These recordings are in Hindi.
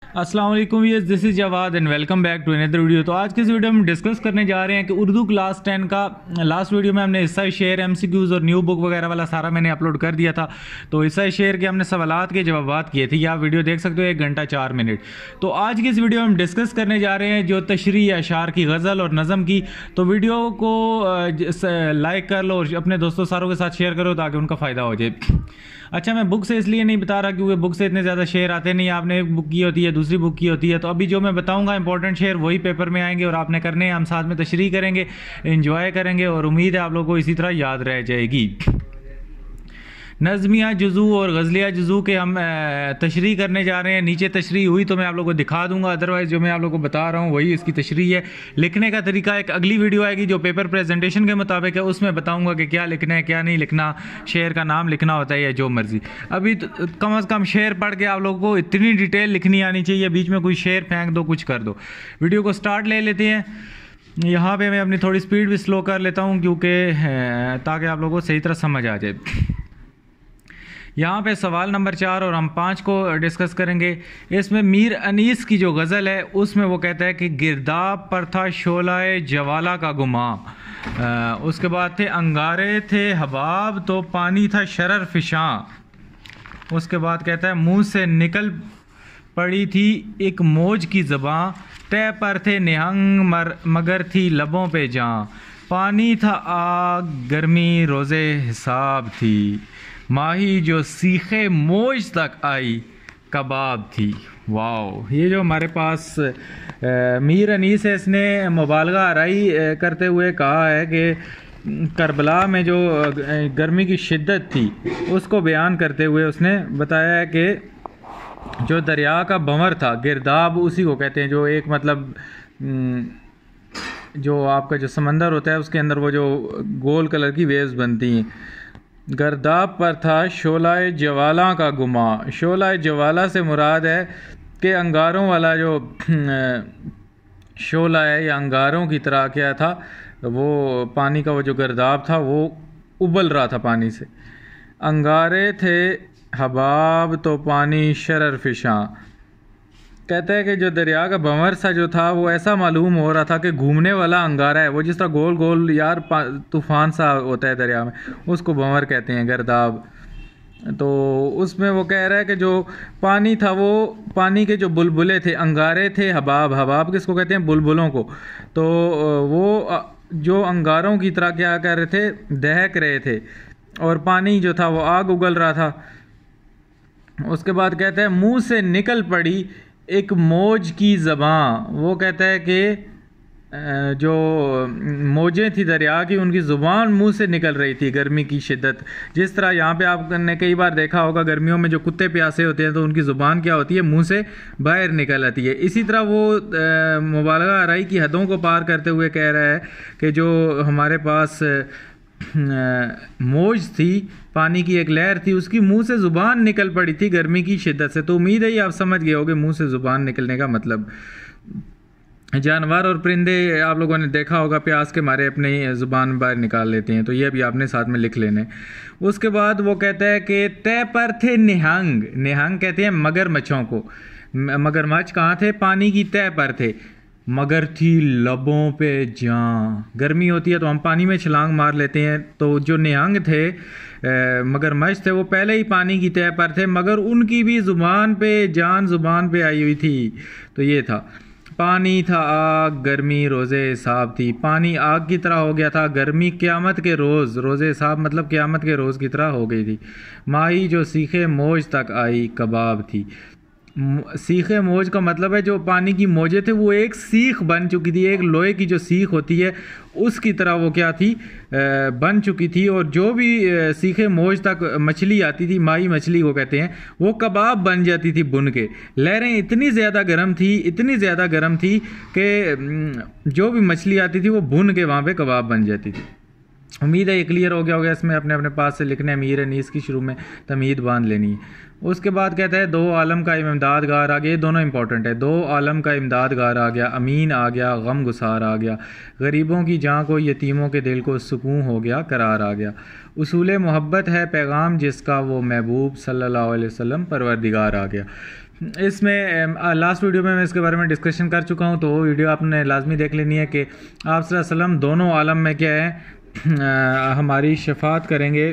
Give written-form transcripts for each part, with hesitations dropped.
अस्सलाम वालेकुम, yes this is Jawad and welcome back to another video. तो आज के इस वीडियो में डिस्कस करने जा रहे हैं कि उर्दू क्लास 10 का लास्ट वीडियो में हमने हिस्सा शेयर एमसीक्यूज़ और न्यू बुक वगैरह वाला सारा मैंने अपलोड कर दिया था। तो हिस्सा शेयर के हमने सवालात के जवाबात किए थे। ये आप वीडियो देख सकते हो, 1 घंटा 4 मिनट। तो आज की इस वीडियो में हम डिस्कस करने जा रहे हैं जो तशरीह अशार की, गज़ल और नज़म की। तो वीडियो को लाइक कर लो और अपने दोस्तों सारों के साथ शेयर करो ताकि उनका फ़ायदा हो जाए। अच्छा, मैं बुक से इसलिए नहीं बता रहा क्योंकि बुक से इतने ज़्यादा शेयर आते नहीं। आपने एक बुक की होती है, दूसरी बुक की होती है। तो अभी जो मैं बताऊंगा इंपॉर्टेंट शेयर वही पेपर में आएंगे और आपने करने हैं। हम साथ में तशरीह करेंगे, एंजॉय करेंगे और उम्मीद है आप लोगों को इसी तरह याद रह जाएगी। नज़मिया जुज़ू और गज़लिया जुज़ू के हम तशरीह करने जा रहे हैं। नीचे तशरीह हुई तो मैं आप लोगों को दिखा दूंगा, अदरवाइज़ जो मैं आप लोगों को बता रहा हूँ वही इसकी तशरीह है। लिखने का तरीका एक अगली वीडियो आएगी जो पेपर प्रेजेंटेशन के मुताबिक है, उसमें बताऊंगा कि क्या लिखना है क्या नहीं लिखना, शेर का नाम लिखना होता है या जो मर्ज़ी। अभी तो कम से कम शेर पढ़ के आप लोगों को इतनी डिटेल लिखनी आनी चाहिए, बीच में कोई शेर फेंक दो, कुछ कर दो। वीडियो को स्टार्ट ले लेते हैं। यहाँ पे मैं अपनी थोड़ी स्पीड भी स्लो कर लेता हूँ क्योंकि ताकि आप लोगों को सही तरह समझ आ जाए। यहाँ पे सवाल नंबर 4 और हम 5 को डिस्कस करेंगे। इसमें मीर अनीस की जो गज़ल है उसमें वो कहता है कि गिरदाब पर था शोलाए जवाला का गुमा। उसके बाद थे अंगारे थे हबाब तो पानी था शरर फिशां। उसके बाद कहता है मुंह से निकल पड़ी थी एक मौज की ज़बां, तय पर थे निहंग मगर थी लबों पे जां, पानी था आग गर्मी रोज़े हिसाब थी, माही जो सीखे मौज तक आई कबाब थी। वाह, ये जो हमारे पास मीर अनीस है इसने मुबालगा आराई करते हुए कहा है कि करबला में जो गर्मी की शिद्दत थी उसको बयान करते हुए उसने बताया है कि जो दरिया का भंवर था, गिरदाब उसी को कहते हैं, जो एक मतलब जो आपका जो समंदर होता है उसके अंदर वो जो गोल कलर की वेव्स बनती हैं। गर्दाब पर था शोलाए जवाला का गुमा। शोलाए जवाला से मुराद है कि अंगारों वाला जो शोला है या अंगारों की तरह क्या था, वो पानी का वो जो गर्दाब था वो उबल रहा था पानी से। अंगारे थे हबाब तो पानी शरर फिशां। कहते हैं कि जो दरिया का भंवर सा जो था वो ऐसा मालूम हो रहा था कि घूमने वाला अंगारा है। वो जिस तरह गोल गोल यार तूफान सा होता है दरिया में, उसको भंवर कहते हैं, गर्दाब। तो उसमें वो कह रहा है कि जो पानी था वो पानी के जो बुलबुले थे, अंगारे थे हबाब। हबाब किसको कहते हैं? बुलबुलों को। तो वो जो अंगारों की तरह क्या कर रहे थे, दहक रहे थे और पानी जो था वो आग उगल रहा था। उसके बाद कहते हैं मुंह से निकल पड़ी एक मौज की ज़बां। वो कहता है कि जो मौजें थी दरिया की, उनकी ज़ुबान मुंह से निकल रही थी गर्मी की शिद्दत। जिस तरह यहाँ पे आपने कई बार देखा होगा गर्मियों में जो कुत्ते प्यासे होते हैं तो उनकी ज़ुबान क्या होती है, मुंह से बाहर निकल आती है। इसी तरह वो मुबालगा आराई की हदों को पार करते हुए कह रहा है कि जो हमारे पास मौज थी, पानी की एक लहर थी, उसकी मुंह से ज़ुबान निकल पड़ी थी गर्मी की शिद्दत से। तो उम्मीद है ये आप समझ गए होगे मुंह से ज़ुबान निकलने का मतलब। जानवर और परिंदे आप लोगों ने देखा होगा प्यास के मारे अपनी ज़ुबान बाहर निकाल लेते हैं, तो ये भी आपने साथ में लिख लेने। उसके बाद वो कहता है कि तय पर थे निहंग। निहंग कहते हैं मगरमच्छों को। मगरमच्छ कहाँ थे? पानी की तय पर थे, मगर थी लबों पे जान। गर्मी होती है तो हम पानी में छलांग मार लेते हैं। तो जो निहंग थे, मगरमच्छ थे, वो पहले ही पानी की तह पर थे, मगर उनकी भी ज़ुबान पे जान, ज़ुबान पे आई हुई थी। तो ये था, पानी था आग गर्मी रोज़े हिसाब थी। पानी आग की तरह हो गया था, गर्मी क़यामत के रोज़, रोज़े हिसाब मतलब क़यामत के रोज़ की तरह हो गई थी। माही जो सीखे मौज तक आई कबाब थी। सीखे मौज का मतलब है जो पानी की मौजें थे वो एक सीख बन चुकी थी, एक लोहे की जो सीख होती है उसकी तरह वो क्या थी, बन चुकी थी। और जो भी सीखे मौज तक मछली आती थी, माही मछली को कहते हैं, वो कबाब बन जाती थी बुन के। लहरें इतनी ज़्यादा गर्म थी, इतनी ज़्यादा गर्म थी कि जो भी मछली आती थी वो भुन के वहाँ पे कबाब बन जाती थी। उम्मीद है ये क्लियर हो गया होगा। इसमें अपने अपने पास से लिखने है, मीर अनीस की शुरू में तमीद बांध लेनी है। उसके बाद कहता है दो आलम का इमदादगार आ गया। ये दोनों इंपॉर्टेंट है। दो आलम का इमदादगार आ गया, अमीन आ गया, गम गुसार आ गया, गरीबों की जान को, यतीमों के दिल को सुकून हो गया, करार आ गया। उसूल मोहब्बत है पैगाम जिसका, वो महबूब सल्लल्लाहु अलैहि वसल्लम परवरदिगार आ गया। इसमें लास्ट वीडियो में मैं इसके बारे में डिस्कशन कर चुका हूँ, तो वो वीडियो आपने लाजमी देख लेनी है कि आप सल्लल्लाहु अलैहि वसल्लम दोनों आलम में क्या है हमारी शफात करेंगे।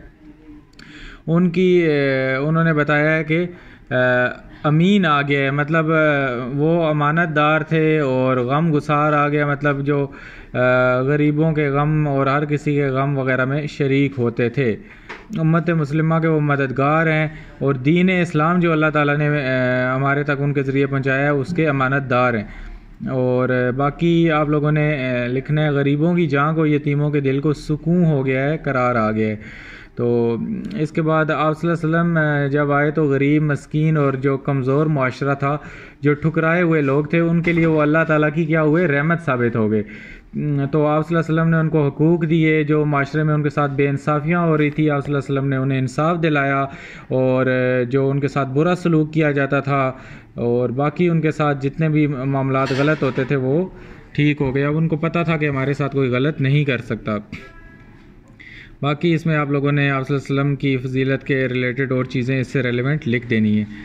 उन्होंने बताया है कि अमीन आ गया है, मतलब वो अमानतदार थे, और गम गुसार आ गया, मतलब जो गरीबों के गम और हर किसी के गम वगैरह में शरीक होते थे। उम्मत मुस्लिमा के वो मददगार हैं, और दीन इस्लाम जो अल्लाह ताला ने हमारे तक उनके ज़रिए पहुँचाया है उसके अमानतदार हैं। और बाकी आप लोगों ने लिखना है, गरीबों की जान को, यतीमों के दिल को सुकून हो गया है, करार आ गया है। तो इसके बाद आप सल्लल्लाहु अलैहि वसल्लम जब आए तो गरीब, मस्कीन और जो कमज़ोर मुआशरा था, जो ठुकराए हुए लोग थे, उनके लिए वो अल्लाह ताला की क्या हुए, रहमत साबित हो गए। तो आप सल्लल्लाहु अलैहि वसल्लम ने उनको हुकूक दिए, जो माशरे में उनके साथ बेइंसाफ़ियाँ हो रही थी, आप सल्लल्लाहु अलैहि वसल्लम ने उन्हें इंसाफ दिलाया, और जो उनके साथ बुरा सलूक किया जाता था और बाकी उनके साथ जितने भी मामलात गलत होते थे वो ठीक हो गए। अब उनको पता था कि हमारे साथ कोई गलत नहीं कर सकता। बाकी इसमें आप लोगों ने आप सल्लल्लाहु अलैहि वसल्लम की फजीलत के रिलेटेड और चीज़ें इससे रेलेवेंट लिख देनी है।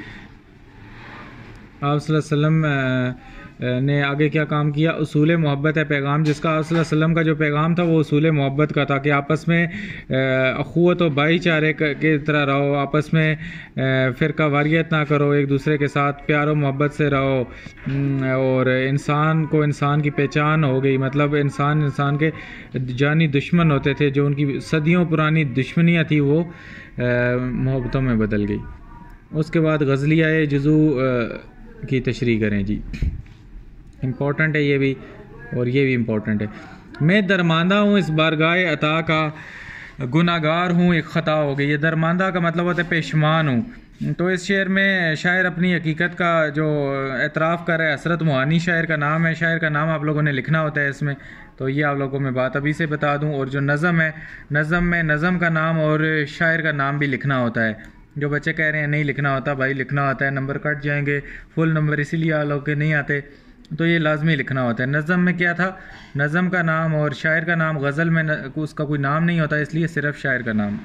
आप सल्लल्लाहु अलैहि वसल्लम ने आगे क्या काम किया, उसूल मोहब्बत है पैगाम, जिसका आप सल्लल्लाहु अलैहि वसल्लम का जो पैगाम था वो उसूल मोहब्बत का था कि आपस में अखुवत और भाईचारे के तरह रहो, आपस में फ़िरका वारियत ना करो, एक दूसरे के साथ प्यार और मोहब्बत से रहो। और इंसान को इंसान की पहचान हो गई, मतलब इंसान के जानी दुश्मन होते थे, जो उनकी सदियों पुरानी दुश्मनियाँ थी वो मोहब्बतों में बदल गई। उसके बाद गज़लिया जुज़ू की तशरीह करें जी, इम्पॉर्टेंट है ये भी, और ये भी इम्पॉर्टेंट है। मैं दरमांदा हूँ इस बारगाह अता का, गुनाहगार हूँ एक ख़ता हो गई। ये दरमांदा का मतलब होता है पेशमान हूँ। तो इस शेर में शायर अपनी हकीकत का जो एतराफ़ कर रहा है, हसरत मुहानी शायर का नाम है, शायर का नाम आप लोगों ने लिखना होता है इसमें। तो ये आप लोगों को मैं बात अभी से बता दूँ। और जो नज़म है, नज़म में नज़म का नाम और शायर का नाम भी लिखना होता है। जो बच्चे कह रहे हैं नहीं लिखना होता, भाई लिखना होता है, नंबर कट जाएंगे, फुल नंबर इसीलिए आप लोग के नहीं आते, तो ये लाजमी लिखना होता है। नज़म में क्या था, नज़म का नाम और शायर का नाम, गज़ल में उसका कोई नाम नहीं होता, इसलिए सिर्फ शायर का नाम।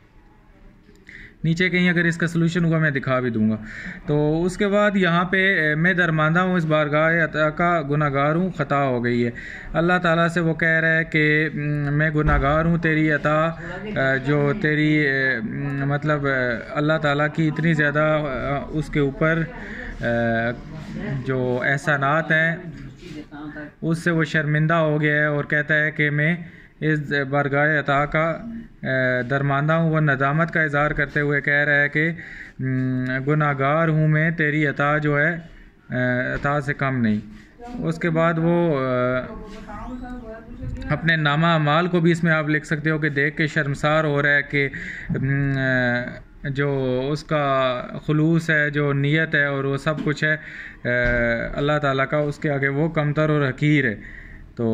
नीचे कहीं अगर इसका सलूशन हुआ मैं दिखा भी दूंगा। तो उसके बाद यहाँ पे मैं दरमांदा हूँ इस बारगाह अता का, गुनाहगार हूँ ख़ता हो गई है। अल्लाह ताला से वो कह रहा है कि मैं गुनाहगार हूँ, तेरी अता जो तेरी मतलब अल्लाह ताला की इतनी ज़्यादा उसके ऊपर जो एहसानात हैं उससे वो शर्मिंदा हो गया है, और कहता है कि मैं इस बारगाह अता का दरमांदा हूँ। वह नदामत का इज़हार करते हुए कह रहा है कि गुनाहगार हूँ मैं, तेरी अता जो है अता से कम नहीं। उसके बाद वो अपने नामा अमाल को भी इसमें आप लिख सकते हो कि देख के शर्मसार हो रहा है कि जो उसका खुलूस है, जो नीयत है और वो सब कुछ है अल्लाह ताला का, उसके आगे वो कमतर और हकीर है। तो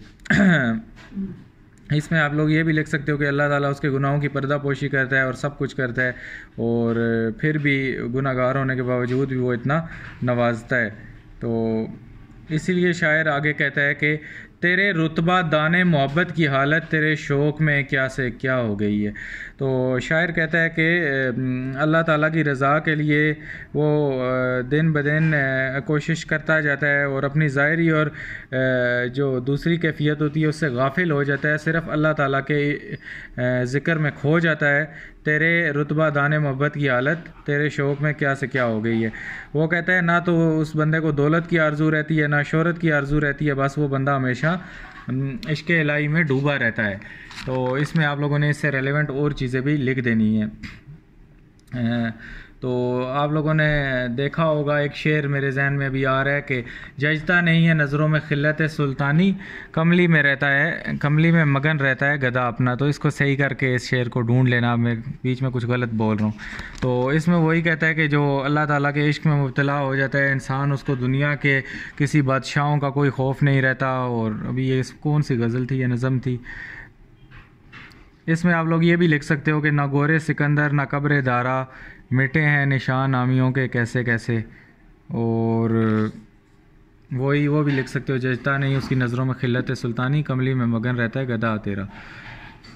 इसमें आप लोग ये भी लिख सकते हो कि अल्लाह ताला उसके गुनाहों की पर्दा पोशी करता है और सब कुछ करता है, और फिर भी गुनाहगार होने के बावजूद भी वो इतना नवाजता है। तो इसीलिए शायर आगे कहता है कि तेरे रुतबा दाने मोहब्बत की हालत, तेरे शौक़ में क्या से क्या हो गई है। तो शायर कहता है कि अल्लाह ताला की रज़ा के लिए वो दिन ब दिन कोशिश करता जाता है, और अपनी ज़ाहिरी और जो दूसरी कैफियत होती है उससे गाफिल हो जाता है, सिर्फ़ अल्लाह ताला के ज़िक्र में खो जाता है। तेरे रुतबा दाने मोहब्बत की हालत, तेरे शौक़ में क्या से क्या हो गई है। वो कहता है ना तो उस बंदे को दौलत की आरज़ू रहती है, ना शोहरत की आरज़ू रहती है, बस वो बंदा हमेशा इश्क़ इलाही में डूबा रहता है। तो इसमें आप लोगों ने इससे रेलेवेंट और चीज़ें भी लिख देनी है। तो आप लोगों ने देखा होगा, एक शेर मेरे जहन में भी आ रहा है कि जजता नहीं है नज़रों में खिल्लत सुल्तानी, कमली में रहता है, कमली में मगन रहता है गधा अपना। तो इसको सही करके इस शेर को ढूंढ लेना, मैं बीच में कुछ गलत बोल रहा हूँ। तो इसमें वही कहता है कि जो अल्लाह ताला के इश्क में मुब्तला हो जाता है इंसान, उसको दुनिया के किसी बादशाहों का कोई खौफ नहीं रहता। और अभी ये कौन सी गज़ल थी, ये नज़म थी, इसमें आप लोग ये भी लिख सकते हो कि ना गोरे सिकंदर ना कब्र दारा, मिटे हैं निशान आमियों के कैसे कैसे। और वो भी लिख सकते हो, जजता नहीं उसकी नज़रों में खिल्लत सुल्तानी, कमली में मगन रहता है गधा तेरा।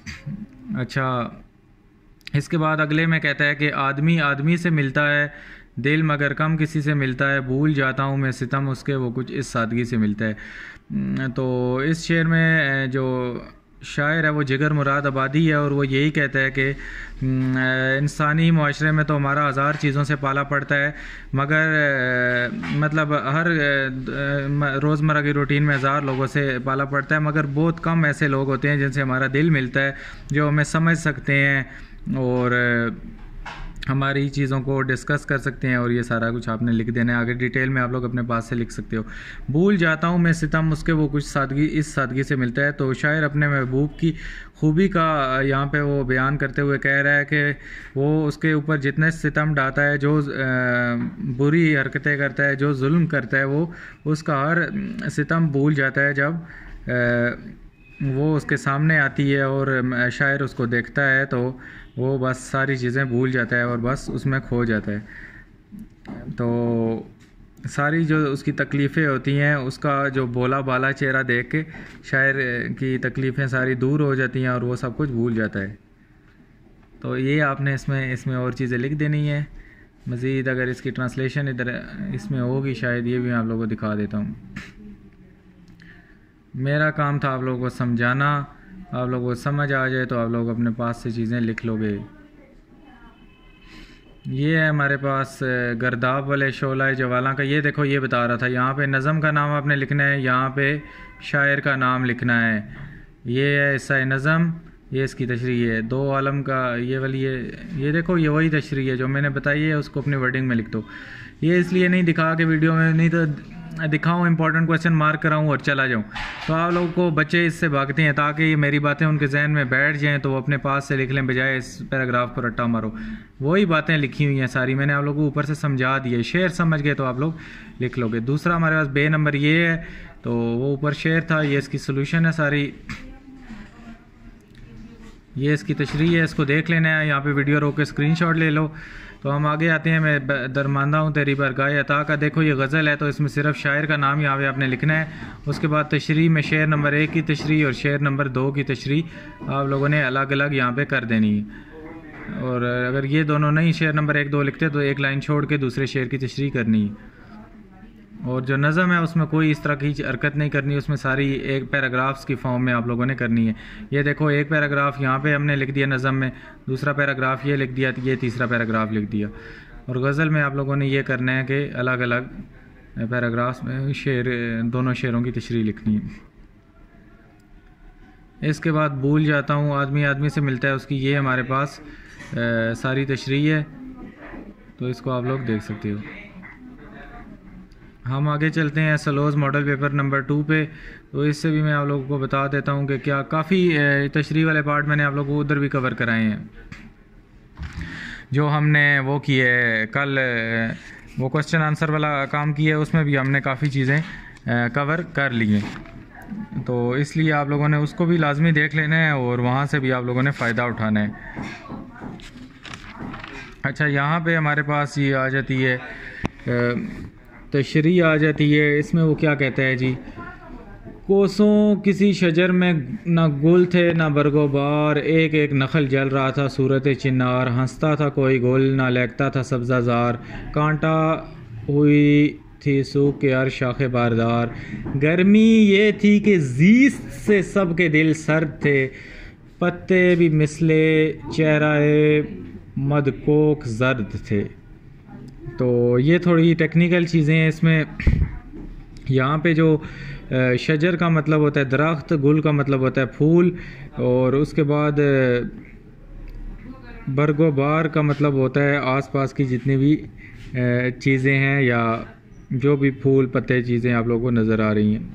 अच्छा, इसके बाद अगले में कहता है कि आदमी आदमी से मिलता है दिल मगर कम किसी से मिलता है, भूल जाता हूँ मैं सितम उसके वो कुछ इस सादगी से मिलता है। तो इस शेर में जो शायर है वो जिगर मुराद आबादी है और वो यही कहता है कि इंसानी माशरे में तो हमारा हज़ार चीज़ों से पाला पड़ता है, मगर मतलब हर रोज़मर्रा की रूटीन में हज़ार लोगों से पाला पड़ता है, मगर बहुत कम ऐसे लोग होते हैं जिनसे हमारा दिल मिलता है, जो हमें समझ सकते हैं और हमारी चीज़ों को डिस्कस कर सकते हैं। और ये सारा कुछ आपने लिख देना है, आगे डिटेल में आप लोग अपने पास से लिख सकते हो। भूल जाता हूँ मैं सितम उसके वो कुछ सादगी इस सादगी से मिलता है। तो शायर अपने महबूब की खूबी का यहाँ पे वो बयान करते हुए कह रहा है कि वो उसके ऊपर जितने सितम ढाता है, जो बुरी हरकतें करता है, जो जुल्म करता है, वो उसका हर सितम भूल जाता है जब वो उसके सामने आती है और शायर उसको देखता है तो वो बस सारी चीज़ें भूल जाता है और बस उसमें खो जाता है। तो सारी जो उसकी तकलीफ़ें होती हैं, उसका जो भोला बाला चेहरा देख के शायर की तकलीफ़ें सारी दूर हो जाती हैं और वो सब कुछ भूल जाता है। तो ये आपने इसमें और चीज़ें लिख देनी है। मज़ीद अगर इसकी ट्रांसलेशन इधर इसमें होगी शायद, ये भी मैं आप लोगों को दिखा देता हूँ। मेरा काम था आप लोगों को समझाना, आप लोगों को समझ आ जाए तो आप लोग अपने पास से चीज़ें लिख लोगे। ये है हमारे पास गर्दाब वाले शोला जवाला का। ये देखो, ये बता रहा था, यहाँ पे नज़म का नाम आपने लिखना है, यहाँ पे शायर का नाम लिखना है। ये है हिस्सा नज़म, ये इसकी तशरीह है। दो आलम का ये वाली ये देखो, ये वही तशरीह है जो मैंने बताई है, उसको अपनी वर्डिंग में लिख दो। ये इसलिए नहीं दिखा के वीडियो में, नहीं तो दिखाऊँ इंपॉर्टेंट क्वेश्चन मार्क कराऊँ और चला जाऊँ, तो आप लोगों को बच्चे इससे भागते हैं। ताकि ये मेरी बातें उनके जहन में बैठ जाएं तो वो अपने पास से लिख लें, बजाय इस पैराग्राफ को रट्टा मारो। वही बातें लिखी हुई हैं सारी, मैंने आप लोगों को ऊपर से समझा दिए। शेर समझ गए तो आप लोग लिख लोगे। दूसरा हमारे पास बे नंबर ये है, तो वो ऊपर शेर था, ये इसकी सोल्यूशन है सारी, ये इसकी तशरीह है, इसको देख लेना है। यहाँ पे वीडियो रोक के स्क्रीनशॉट ले लो। तो हम आगे आते हैं। मैं दरमांदा हूँ तेरी बारगाह अता का। देखो ये गज़ल है, तो इसमें सिर्फ शायर का नाम यहाँ पे आपने लिखना है। उसके बाद तशरीह में शेर नंबर 1 की तशरीह और शेर नंबर 2 की तशरीह आप लोगों ने अलग अलग यहाँ पे कर देनी है। और अगर ये दोनों नहीं शेर नंबर 1 2 लिखते तो एक लाइन छोड़ के दूसरे शेर की तशरीह करनी है। और जो नज़म है उसमें कोई इस तरह की हरकत नहीं करनी, उसमें सारी एक पैराग्राफ्स की फॉर्म में आप लोगों ने करनी है। ये देखो, एक पैराग्राफ यहाँ पे हमने लिख दिया नज़म में, दूसरा पैराग्राफ ये लिख दिया, ये तीसरा पैराग्राफ लिख दिया। और गज़ल में आप लोगों ने ये करना है कि अलग अलग पैराग्राफ्स में शेर, दोनों शेरों की तशरीह लिखनी है। इसके बाद भूल जाता हूँ आदमी आदमी से मिलता है, उसकी ये हमारे पास सारी तशरीह है, तो इसको आप लोग देख सकते हो। हम आगे चलते हैं सलोज़ मॉडल पेपर नंबर 2 पे। तो इससे भी मैं आप लोगों को बता देता हूँ कि क्या काफ़ी तशरीह वाले पार्ट मैंने आप लोगों को उधर भी कवर कराए हैं। जो हमने वो किए कल, वो क्वेश्चन आंसर वाला काम किया है, उसमें भी हमने काफ़ी चीज़ें कवर कर ली हैं। तो इसलिए आप लोगों ने उसको भी लाजमी देख लेना है और वहाँ से भी आप लोगों ने फ़ायदा उठाना है। अच्छा, यहाँ पे हमारे पास ये आ जाती है तशरीह आ जाती है। इसमें वो क्या कहता है जी, कोसों किसी शजर में ना गुल थे ना बरगोबार, एक एक नखल जल रहा था सूरत चिनार, हंसता था कोई गुल ना लहकता था सब्ज़ाजार, कांटा हुई थी सूख के हर शाखे बारदार। गर्मी ये थी कि ज़ीस्त से सब के दिल सर्द थे, पत्ते भी मिसले चेहराए मदकोक जर्द थे। तो ये थोड़ी टेक्निकल चीज़ें हैं इसमें। यहाँ पे जो शजर का मतलब होता है दरख्त, गुल का मतलब होता है फूल, और उसके बाद बरगोबार का मतलब होता है आसपास की जितनी भी चीज़ें हैं या जो भी फूल पत्ते चीज़ें आप लोगों को नज़र आ रही हैं।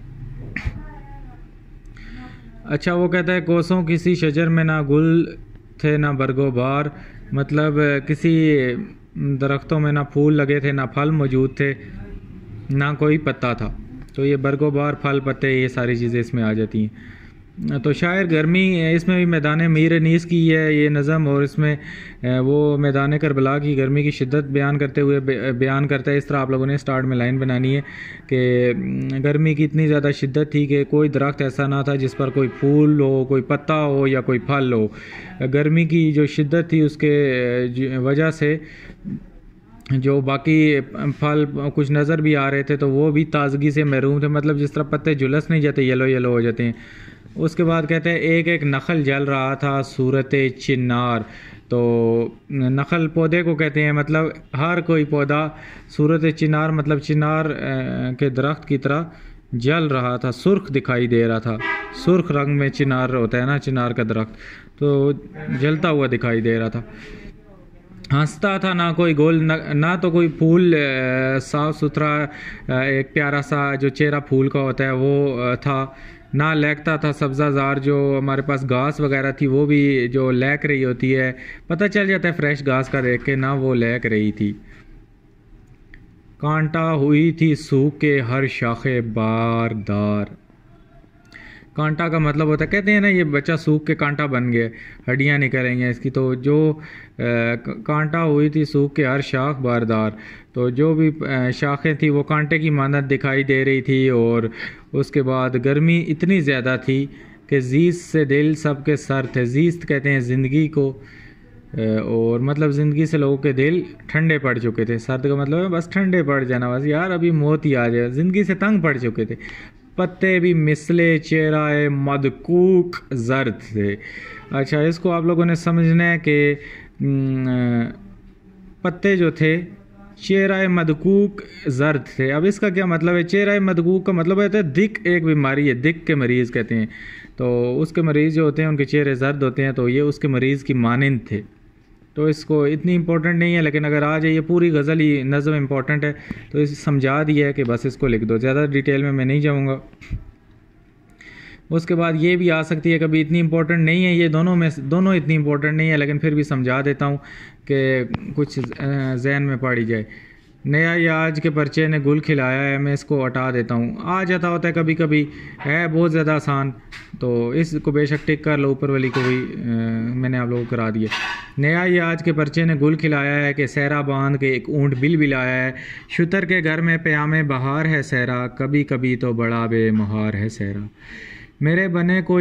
अच्छा, वो कहता है कोसों किसी शजर में ना गुल थे ना बरगोबार, मतलब किसी दरख्तों में ना फूल लगे थे, ना फल मौजूद थे, ना कोई पत्ता था। तो ये बरगोबार, फल, पत्ते, ये सारी चीज़ें इसमें आ जाती हैं। तो शायर गर्मी, इसमें भी मैदान मीर नीस की है ये नज़म, और इसमें वो मैदान करबला की गर्मी की शिद्दत बयान करते हुए बयान करता है। इस तरह आप लोगों ने स्टार्ट में लाइन बनानी है कि गर्मी की इतनी ज़्यादा शिद्दत थी कि कोई दरख्त ऐसा ना था जिस पर कोई फूल हो, कोई पत्ता हो या कोई फल हो। गर्मी की जो शिद्दत थी उसके वजह से जो बाकी फल कुछ नज़र भी आ रहे थे तो वो भी ताज़गी से महरूम थे, मतलब जिस तरह पत्ते झुलस नहीं जाते, येलो येलो हो जाते हैं। उसके बाद कहते हैं एक एक नखल जल रहा था सूरत चिन्नार। तो नखल पौधे को कहते हैं, मतलब हर कोई पौधा सूरत चिन्नार मतलब चिन्नार के दरख्त की तरह जल रहा था, सुर्ख दिखाई दे रहा था। सुर्ख रंग में चिनार होता है ना, चिनार का दरख्त, तो जलता हुआ दिखाई दे रहा था। हंसता था, ना कोई गोल ना तो कोई फूल, साफ सुथरा एक प्यारा सा जो चेहरा फूल का होता है वो था, ना लहकता था सब्ज़ाजार जो हमारे पास घास वगैरह थी वो भी जो लहक रही होती है, पता चल जाता है फ्रेश घास का देख के, ना वो लहक रही थी। कांटा हुई थी सूख के हर शाखे बारदार। कांटा का मतलब होता है, कहते हैं ना ये बच्चा सूख के कांटा बन गया, हड्डियां निकलेंगे इसकी, तो जो कांटा हुई थी सूख के हर शाख बारदार, तो जो भी शाखें थी वो कांटे की मानत दिखाई दे रही थी। और उसके बाद गर्मी इतनी ज़्यादा थी कि जीस्त से दिल सबके सर थे। जीस्त कहते हैं ज़िंदगी को, और मतलब ज़िंदगी से लोगों के दिल ठंडे पड़ चुके थे। सर्द का मतलब है बस ठंडे पड़ जाना, बस यार अभी मौत ही आ जाए, ज़िंदगी से तंग पड़ चुके थे। पत्ते भी मिसले चेहरा मदकूक जर्द थे। अच्छा, इसको आप लोगों ने समझना है कि पत्ते जो थे चेहरा मदकूक जर्द थे। अब इसका क्या मतलब है? चेहरा मदकूक का मतलब है दिक, एक बीमारी है, दिक के मरीज़ कहते हैं, तो उसके मरीज़ जो होते हैं उनके चेहरे जर्द होते हैं, तो ये उसके मरीज़ की मानंद थे। तो इसको इतनी इम्पोर्टेंट नहीं है, लेकिन अगर आ जाइए पूरी गज़ल ही नज़म इम्पोर्टेंट है तो इस समझा दिया है कि बस इसको लिख दो, ज़्यादा डिटेल में मैं नहीं जाऊँगा। उसके बाद ये भी आ सकती है कभी, इतनी इम्पोर्टेंट नहीं है, ये दोनों इतनी इम्पोर्टेंट नहीं है, लेकिन फिर भी समझा देता हूँ कि कुछ जहन में पड़ी जाए। नया या आज के पर्चे ने गुल खिलाया है, मैं इसको हटा देता हूँ, आ जाता होता है कभी कभी, है बहुत ज़्यादा आसान, तो इसको बेशक टिक कर लो, ऊपर वाली को भी मैंने आप लोगों को करा दिया। नया या आज के पर्चे ने गुल खिलाया है कि सहरा बांध के एक ऊँट बिल बिलाया है, शुतर के घर में प्यामे बहार है सहरा, कभी कभी तो बड़ा बेमुहार है सहरा। मेरे बने को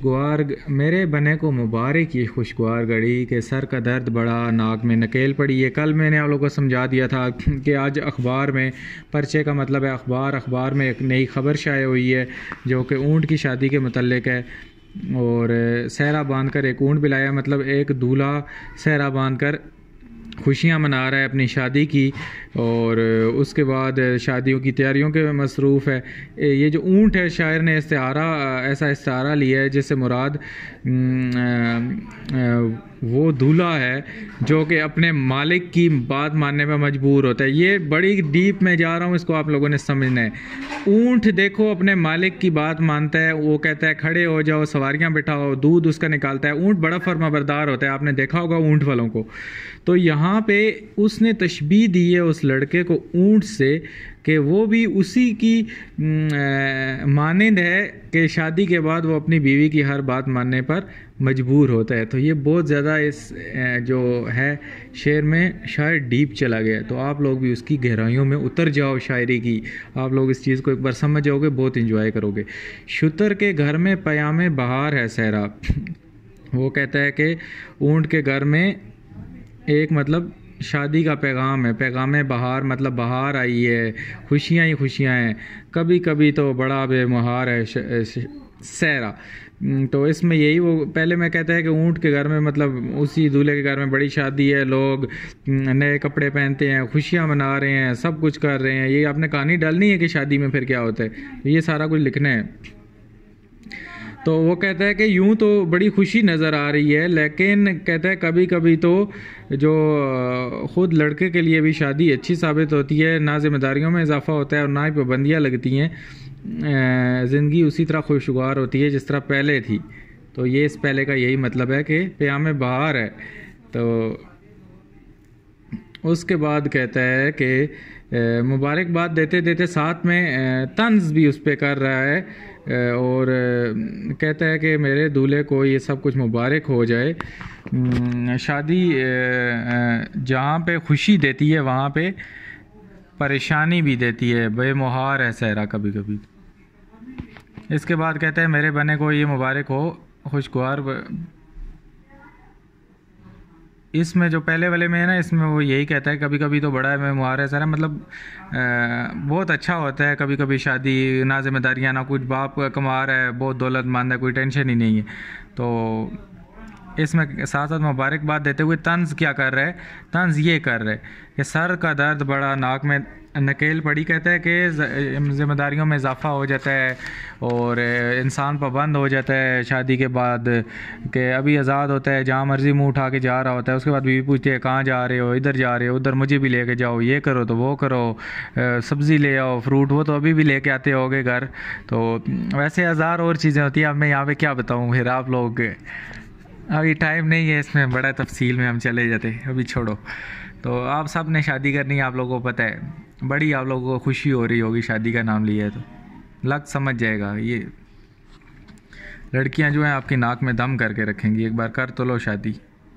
मुबारक ये खुशगवार घड़ी के सर का दर्द बड़ा नाक में नकेल पड़ी। ये कल मैंने आप लोगों को समझा दिया था कि आज अखबार में, पर्चे का मतलब है अखबार में एक नई खबर शाये हुई है जो कि ऊँट की शादी के मुतल्लिक है। और सहरा बांध कर एक ऊँट बिलाया, मतलब एक दूल्हा सहरा बांध कर खुशियाँ मना रहा है अपनी शादी की, और उसके बाद शादियों की तैयारियों के मसरूफ़ है। ये जो ऊँट है, शायर ने ऐसा इस्तारा लिया है जिससे मुराद वो दूल्हा है जो कि अपने मालिक की बात मानने पर मजबूर होता है। ये बड़ी डीप में जा रहा हूँ, इसको आप लोगों ने समझना है। ऊँट देखो अपने मालिक की बात मानता है, वो कहता है खड़े हो जाओ, सवारियाँ बिठाओ, दूध उसका निकालता है। ऊँट बड़ा फर्माबरदार होता है, आपने देखा होगा ऊँट वालों को। तो यहाँ पे उसने तशबीह दी है उस लड़के को ऊँट से कि वो भी उसी की मानंद है कि शादी के बाद वो अपनी बीवी की हर बात मानने पर मजबूर होता है। तो ये बहुत ज़्यादा इस जो है शेर में शायर डीप चला गया, तो आप लोग भी उसकी गहराइयों में उतर जाओ शायरी की, आप लोग इस चीज़ को एक बार समझ जाओगे, बहुत इंजॉय करोगे। शुतर के घर में प्यामे बहार है सहरा, वो कहता है कि ऊँट के घर में एक मतलब शादी का पैगाम है, पैगाम बहार मतलब बहार आई है, खुशियाँ ही खुशियाँ हैं, कभी कभी तो बड़ा बेमुहार है सहरा। तो इसमें यही वो पहले मैं कहता है कि ऊँट के घर में मतलब उसी दूल्हे के घर में बड़ी शादी है, लोग नए कपड़े पहनते हैं, खुशियाँ मना रहे हैं, सब कुछ कर रहे हैं। ये आपने कहानी डालनी है कि शादी में फिर क्या होता है, ये सारा कुछ लिखना है। तो वो कहता है कि यूं तो बड़ी खुशी नज़र आ रही है, लेकिन कहता है कभी कभी तो जो ख़ुद लड़के के लिए भी शादी अच्छी साबित होती है, ना जिम्मेदारियों में इजाफा होता है और ना ही पाबंदियाँ लगती हैं, ज़िंदगी उसी तरह खुशगवार होती है जिस तरह पहले थी। तो ये इस पहले का यही मतलब है कि प्यामे बहार है। तो उसके बाद कहता है कि मुबारकबाद देते देते साथ में तंज भी उस पर कर रहा है, और कहता है कि मेरे दूल्हे को ये सब कुछ मुबारक हो जाए। शादी जहाँ पे खुशी देती है वहाँ पे परेशानी भी देती है, बेमुहार है सहरा कभी कभी। इसके बाद कहता है मेरे बने को ये मुबारक हो खुशगवार इसमें जो पहले वाले में है ना, इसमें वो यही कहता है कभी कभी तो बड़ा मैं मुहार है सारा, मतलब बहुत अच्छा होता है कभी कभी शादी, ना जिम्मेदारियाँ ना कुछ, बाप कमा रहा है, बहुत दौलतमंद है, कोई टेंशन ही नहीं है। तो इसमें साथ साथ मुबारकबाद देते हुए तंज क्या कर रहा है, तंज ये कर रहा है कि सर का दर्द बड़ा, नाक में नकेल पड़ी, कहता है कि ज़िम्मेदारियों में इजाफा हो जाता है और इंसान पाबंद हो जाता है शादी के बाद, कि अभी आज़ाद होता है, जहाँ मर्ज़ी मुँह उठा के जा रहा होता है। उसके बाद बीवी पूछती है कहाँ जा रहे हो, इधर जा रहे हो, उधर मुझे भी लेके जाओ, ये करो तो वो करो, सब्ज़ी ले आओ, फ्रूट, वो तो अभी भी लेके आते होगे घर। तो वैसे हज़ार और चीज़ें होती हैं। अब मैं यहाँ पे क्या बताऊँ फिर आप लोग, अभी टाइम नहीं है इसमें बड़ा तफसील में हम चले जाते, अभी छोड़ो। तो आप सब ने शादी करनी है, आप लोगों को पता है, बड़ी आप लोगों को खुशी हो रही होगी शादी का नाम लिया है तो, लग समझ जाएगा। ये लड़कियां जो हैं आपकी नाक में दम करके रखेंगी, एक बार कर तो लो शादी।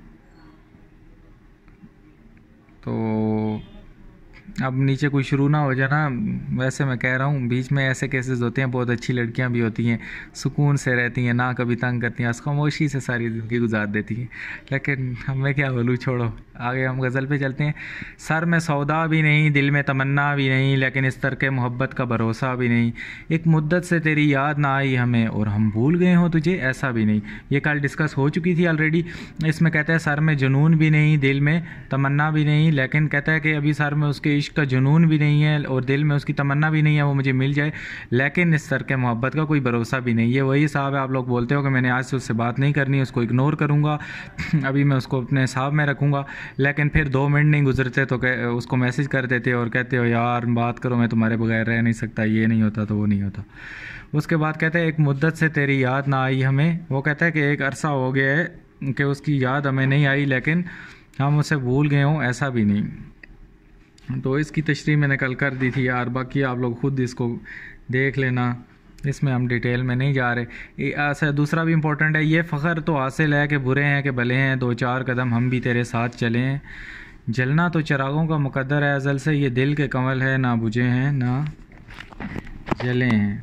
तो अब नीचे कोई शुरू ना हो जाना, वैसे मैं कह रहा हूँ बीच में ऐसे केसेस होते हैं, बहुत अच्छी लड़कियाँ भी होती हैं, सुकून से रहती हैं, ना कभी तंग करती हैं, खामोशी से सारी ज़िंदगी गुजार देती हैं। लेकिन मैं क्या बोलूँ, छोड़ो, आगे हम गज़ल पे चलते हैं। सर में सौदा भी नहीं, दिल में तमन्ना भी नहीं, लेकिन इस तरह के मोहब्बत का भरोसा भी नहीं, एक मुद्दत से तेरी याद ना आई हमें और हम भूल गए हों तुझे, ऐसा भी नहीं। ये कल डिस्कस हो चुकी थी ऑलरेडी। इसमें कहता है सर में जुनून भी नहीं, दिल में तमन्ना भी नहीं, लेकिन कहता है कि अभी सर में उसके इश्क का जुनून भी नहीं है और दिल में उसकी तमन्ना भी नहीं है वो मुझे मिल जाए, लेकिन इस तरह के मोहब्बत का कोई भरोसा भी नहीं। ये वही साहब है, आप लोग बोलते हो कि मैंने आज से उससे बात नहीं करनी, उसको इग्नोर करूँगा, अभी मैं उसको अपने हिसाब में रखूँगा, लेकिन फिर 2 मिनट नहीं गुजरते तो उसको मैसेज कर देते और कहते हो यार बात करो, मैं तुम्हारे बगैर रह नहीं सकता, ये नहीं होता तो वो नहीं होता। उसके बाद कहते हैं एक मुद्दत से तेरी याद ना आई हमें, वो कहता है कि एक अरसा हो गया है कि उसकी याद हमें नहीं आई, लेकिन हम उसे भूल गए हों, ऐसा भी नहीं। तो इसकी तशरीह मैंने कल कर दी थी यार, बाकी आप लोग खुद इसको देख लेना, इसमें हम डिटेल में नहीं जा रहे। ऐसा दूसरा भी इम्पोर्टेंट है, ये फ़ख्र तो हासिल है कि बुरे हैं कि भले हैं, 2-4 कदम हम भी तेरे साथ चलें, जलना तो चिरागों का मुकद्दर है अज़ल से, ये दिल के कमल है ना बुझे हैं ना जले हैं।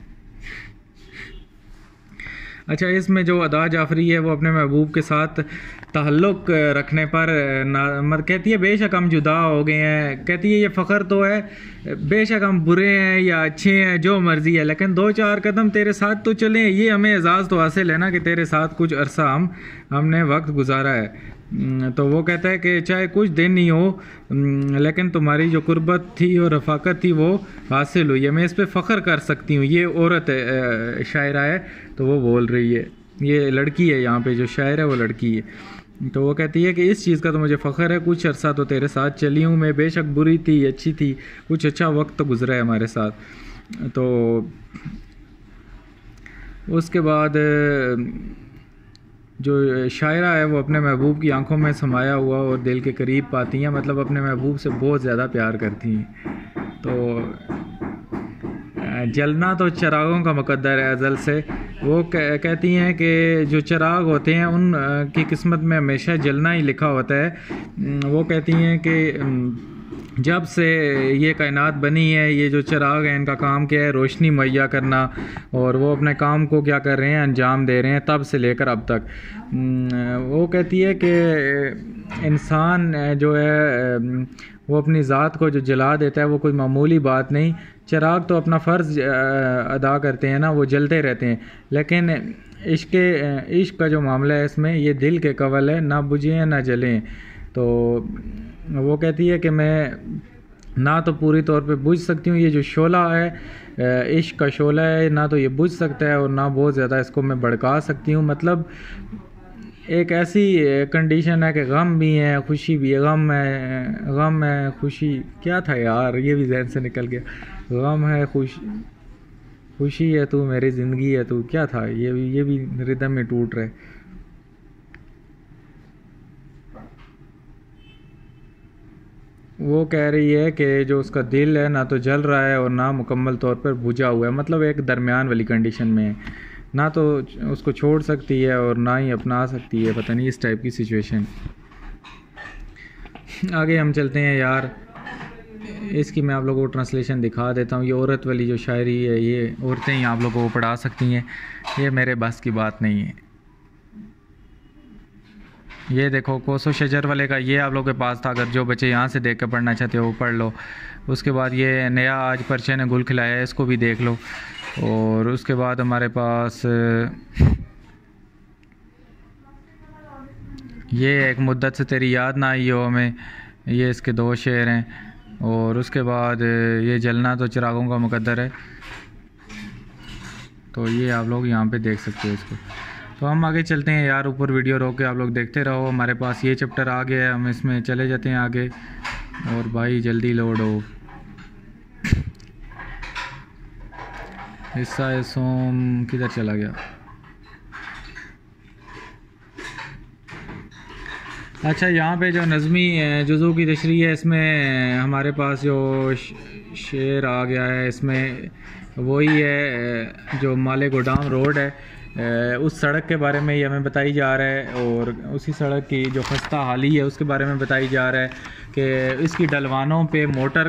अच्छा, इसमें जो अदा जाफरी है वो अपने महबूब के साथ ताल्लुक़ रखने पर कहती है बेशक हम जुदा हो गए हैं, कहती है ये फ़ख्र तो है, बेशक हम बुरे हैं या अच्छे हैं जो मर्ज़ी है, लेकिन 2-4 कदम तेरे साथ तो चलें, ये हमें एजाज़ तो हासिल है ना कि तेरे साथ कुछ अरसा हमने वक्त गुजारा है। तो वो कहता है कि चाहे कुछ दिन ही हो, लेकिन तुम्हारी जो कुर्बत थी और रफ़ाकत थी वो हासिल हुई है, मैं इस पर फ़ख्र कर सकती हूँ। ये औरत है, शायरा है, तो वो बोल रही है, ये लड़की है, यहाँ पे जो शायर है वो लड़की है। तो वो कहती है कि इस चीज़ का तो मुझे फ़ख्र है, कुछ अरसा तो तेरे साथ चली हूँ मैं, बेशक बुरी थी अच्छी थी, कुछ अच्छा वक्त तो गुजरा है हमारे साथ। तो उसके बाद जो शायरा है वो अपने महबूब की आंखों में समाया हुआ और दिल के करीब पाती हैं, मतलब अपने महबूब से बहुत ज़्यादा प्यार करती हैं। तो जलना तो चिरागों का मुकद्दर है अज़ल से, वो कहती हैं कि जो चिराग होते हैं उन की किस्मत में हमेशा जलना ही लिखा होता है। वो कहती हैं कि जब से ये कायनात बनी है, ये जो चिराग हैं इनका काम क्या है, रोशनी मुहैया करना, और वो अपने काम को क्या कर रहे हैं, अंजाम दे रहे हैं तब से लेकर अब तक। वो कहती है कि इंसान जो है वो अपनी ज़ात को जो जला देता है वो कोई मामूली बात नहीं, चिराग तो अपना फ़र्ज़ अदा करते हैं ना, वो जलते रहते हैं, लेकिन इश्क का जो मामला है इसमें ये दिल के कवल है, ना बुझें ना जलें। तो वो कहती है कि मैं ना तो पूरी तौर पे बुझ सकती हूँ, ये जो शोला है इश्क का शोला है, ना तो ये बुझ सकता है और ना बहुत ज़्यादा इसको मैं भड़का सकती हूँ। मतलब एक ऐसी कंडीशन है कि गम भी है खुशी भी है, गम है खुशी, क्या था यार ये भी जहन से निकल गया, गम है खुशी है तू मेरी ज़िंदगी है तू, क्या था ये भी रिदम में टूट रहे। वो कह रही है कि जो उसका दिल है ना तो जल रहा है और ना मुकम्मल तौर पर बुझा हुआ है, मतलब एक दरमियान वाली कंडीशन में है, ना तो उसको छोड़ सकती है और ना ही अपना सकती है, पता नहीं इस टाइप की सिचुएशन। आगे हम चलते हैं यार, इसकी मैं आप लोगों को ट्रांसलेशन दिखा देता हूँ। ये औरत वाली जो शायरी है ये औरतें ही आप लोगों को पढ़ा सकती हैं, ये मेरे बस की बात नहीं है। ये देखो कोसो शजर वाले का ये आप लोग के पास था, अगर जो बच्चे यहाँ से देख कर पढ़ना चाहते हो वो पढ़ लो। उसके बाद ये नया आज पर्चे ने गुल खिलाया है, इसको भी देख लो। और उसके बाद हमारे पास ये एक मुद्दत से तेरी याद ना आई हो हमें, ये इसके 2 शेर हैं। और उसके बाद ये जलना तो चिरागों का मुकद्दर है, तो ये आप लोग यहाँ पे देख सकते हो इसको। तो हम आगे चलते हैं यार, ऊपर वीडियो रोक के आप लोग देखते रहो। हमारे पास ये चैप्टर आ गया है, हम इसमें चले जाते हैं आगे। और भाई जल्दी लोड हो। हिस्सा सोम किधर चला गया? अच्छा, यहाँ पे जो नज़मी जुज़ू की तशरीह है, इसमें हमारे पास जो शेर आ गया है, इसमें वही है जो माले गोडाम रोड है, उस सड़क के बारे में ही हमें बताई जा रहा है। और उसी सड़क की जो खस्ता हाली है उसके बारे में बताई जा रहा है कि इसकी डलवानों पे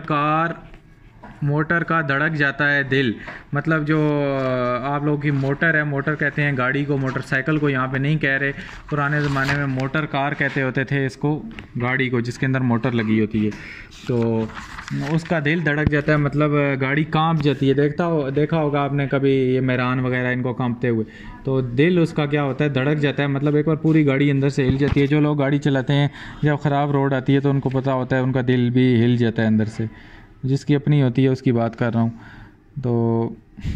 मोटर का धड़क जाता है दिल। मतलब जो आप लोगों की मोटर है, मोटर कहते हैं गाड़ी को, मोटरसाइकिल को यहाँ पे नहीं कह रहे। पुराने ज़माने में मोटर कार कहते होते थे इसको, गाड़ी को जिसके अंदर मोटर लगी होती है। तो उसका दिल धड़क जाता है, मतलब गाड़ी कांप जाती है। देखा होगा आपने कभी ये मेहरान वगैरह इनको कांपते हुए, तो दिल उसका क्या होता है, धड़क जाता है। मतलब एक बार पूरी गाड़ी अंदर से हिल जाती है। जो लोग गाड़ी चलाते हैं, जब ख़राब रोड आती है तो उनको पता होता है, उनका दिल भी हिल जाता है अंदर से। जिसकी अपनी होती है उसकी बात कर रहा हूँ। तो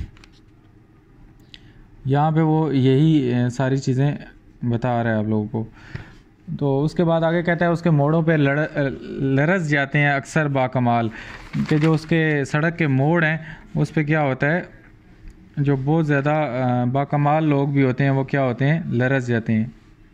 यहाँ पे वो यही सारी चीज़ें बता रहा है आप लोगों को। तो उसके बाद आगे कहता है उसके मोड़ों पे लरस जाते हैं अक्सर बाकमाल, कि जो उसके सड़क के मोड़ हैं उस पे क्या होता है, जो बहुत ज़्यादा बाकमाल लोग भी होते हैं वो क्या होते हैं, लरस जाते हैं।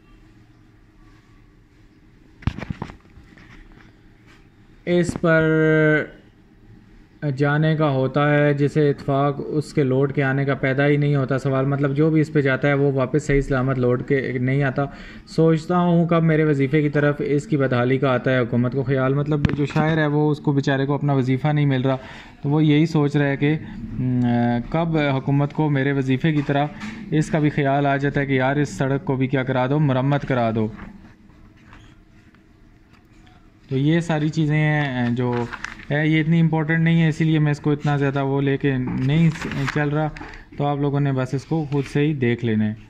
इस पर जाने का होता है जिसे इत्फाक उसके लौट के आने का पैदा ही नहीं होता सवाल। मतलब जो भी इस पे जाता है वो वापस सही सलामत लौट के नहीं आता। सोचता हूँ कब मेरे वजीफ़े की तरफ इसकी बदहाली का आता है हुकूमत को ख्याल। मतलब जो शायर है वो, उसको बेचारे को अपना वजीफ़ा नहीं मिल रहा, तो वो यही सोच रहा है कि कब हुकूमत को मेरे वजीफ़े की तरह इसका भी ख्याल आ जाता है कि यार इस सड़क को भी क्या करा दो, मरम्मत करा दो। तो ये सारी चीज़ें हैं जो है, ये इतनी इम्पोर्टेंट नहीं है, इसीलिए मैं इसको इतना ज़्यादा वो लेके नहीं चल रहा। तो आप लोगों ने बस इसको खुद से ही देख लेना है।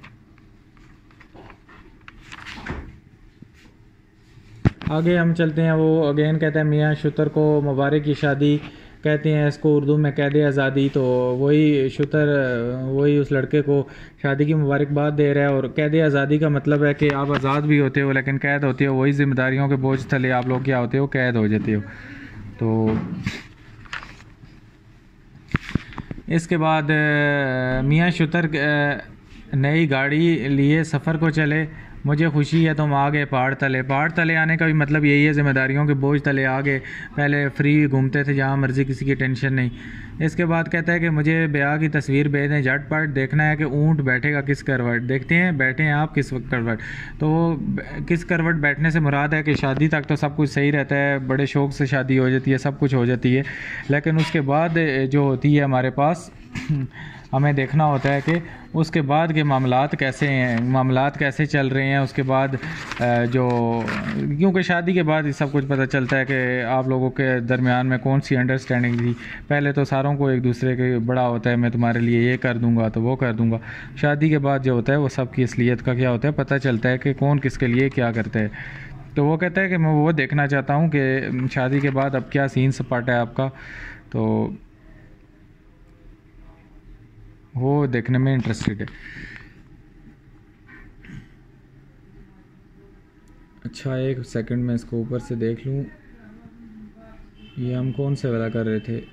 आगे हम चलते हैं। वो अगेन कहता है मियाँ शुतर को मुबारक की शादी कहते हैं, इसको उर्दू में कैद आज़ादी। तो वही शुतर वही उस लड़के को शादी की मुबारकबाद दे रहा है। और कैद आज़ादी का मतलब है कि आप आज़ाद भी होते हो लेकिन कैद होते हो, वही जिम्मेदारियों के बोझ तले आप लोग क्या होते हो, कैद हो जाते हो। तो इसके बाद मियाँ शुतर नई गाड़ी लिए सफ़र को चले, मुझे खुशी है तुम आ गए पहाड़ तले। पहाड़ तले आने का भी मतलब यही है, ज़िम्मेदारियों के बोझ तले आ गए। पहले फ्री घूमते थे जहाँ मर्ज़ी, किसी की टेंशन नहीं। इसके बाद कहता है कि मुझे ब्याह की तस्वीर भेज दें, झटपट देखना है कि ऊँट बैठेगा किस करवट। देखते हैं बैठे हैं आप किस वक्त करवट। तो किस करवट बैठने से मुराद है कि शादी तक तो सब कुछ सही रहता है, बड़े शौक़ से शादी हो जाती है, सब कुछ हो जाती है, लेकिन उसके बाद जो होती है हमारे पास हमें देखना होता है कि उसके बाद के मामलात कैसे हैं, मामलात कैसे चल रहे हैं। उसके बाद जो, क्योंकि शादी के बाद ही सब कुछ पता चलता है कि आप लोगों के दरमियान में कौन सी अंडरस्टैंडिंग थी। पहले तो सारों को एक दूसरे के बड़ा होता है, मैं तुम्हारे लिए ये कर दूंगा तो वो कर दूंगा। शादी के बाद जो होता है वो सबकी असलियत का क्या होता है, पता चलता है कि कौन किसके लिए क्या करता है। तो वो कहता है कि मैं वो देखना चाहता हूँ कि शादी के बाद अब क्या सीन सपाटा है आपका, तो वो देखने में इंटरेस्टेड है। अच्छा एक सेकंड में इसको ऊपर से देख लूँ, ये हम कौन से वाला कर रहे थे,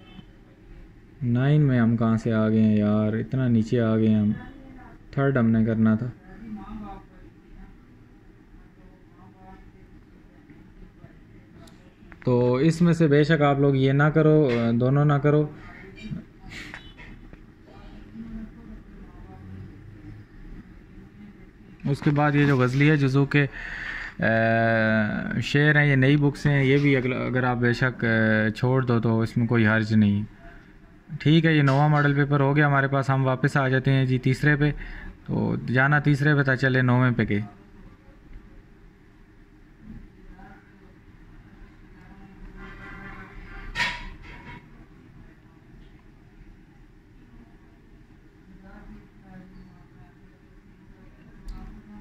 9 में हम कहाँ से आ गए हैं यार, इतना नीचे आ गए हम, 3rd हमने करना था। तो इसमें से बेशक आप लोग ये ना करो, दोनों ना करो। उसके बाद ये जो गज़ली है जुज़ू के शेर हैं, ये नई बुक्स हैं, ये भी अगर आप बेशक छोड़ दो तो इसमें कोई हर्ज नहीं। ठीक है, ये 9वां मॉडल पेपर हो गया हमारे पास। हम वापस आ जाते हैं जी तीसरे पे। तो जाना तीसरे पे था, चले 9वें पे के।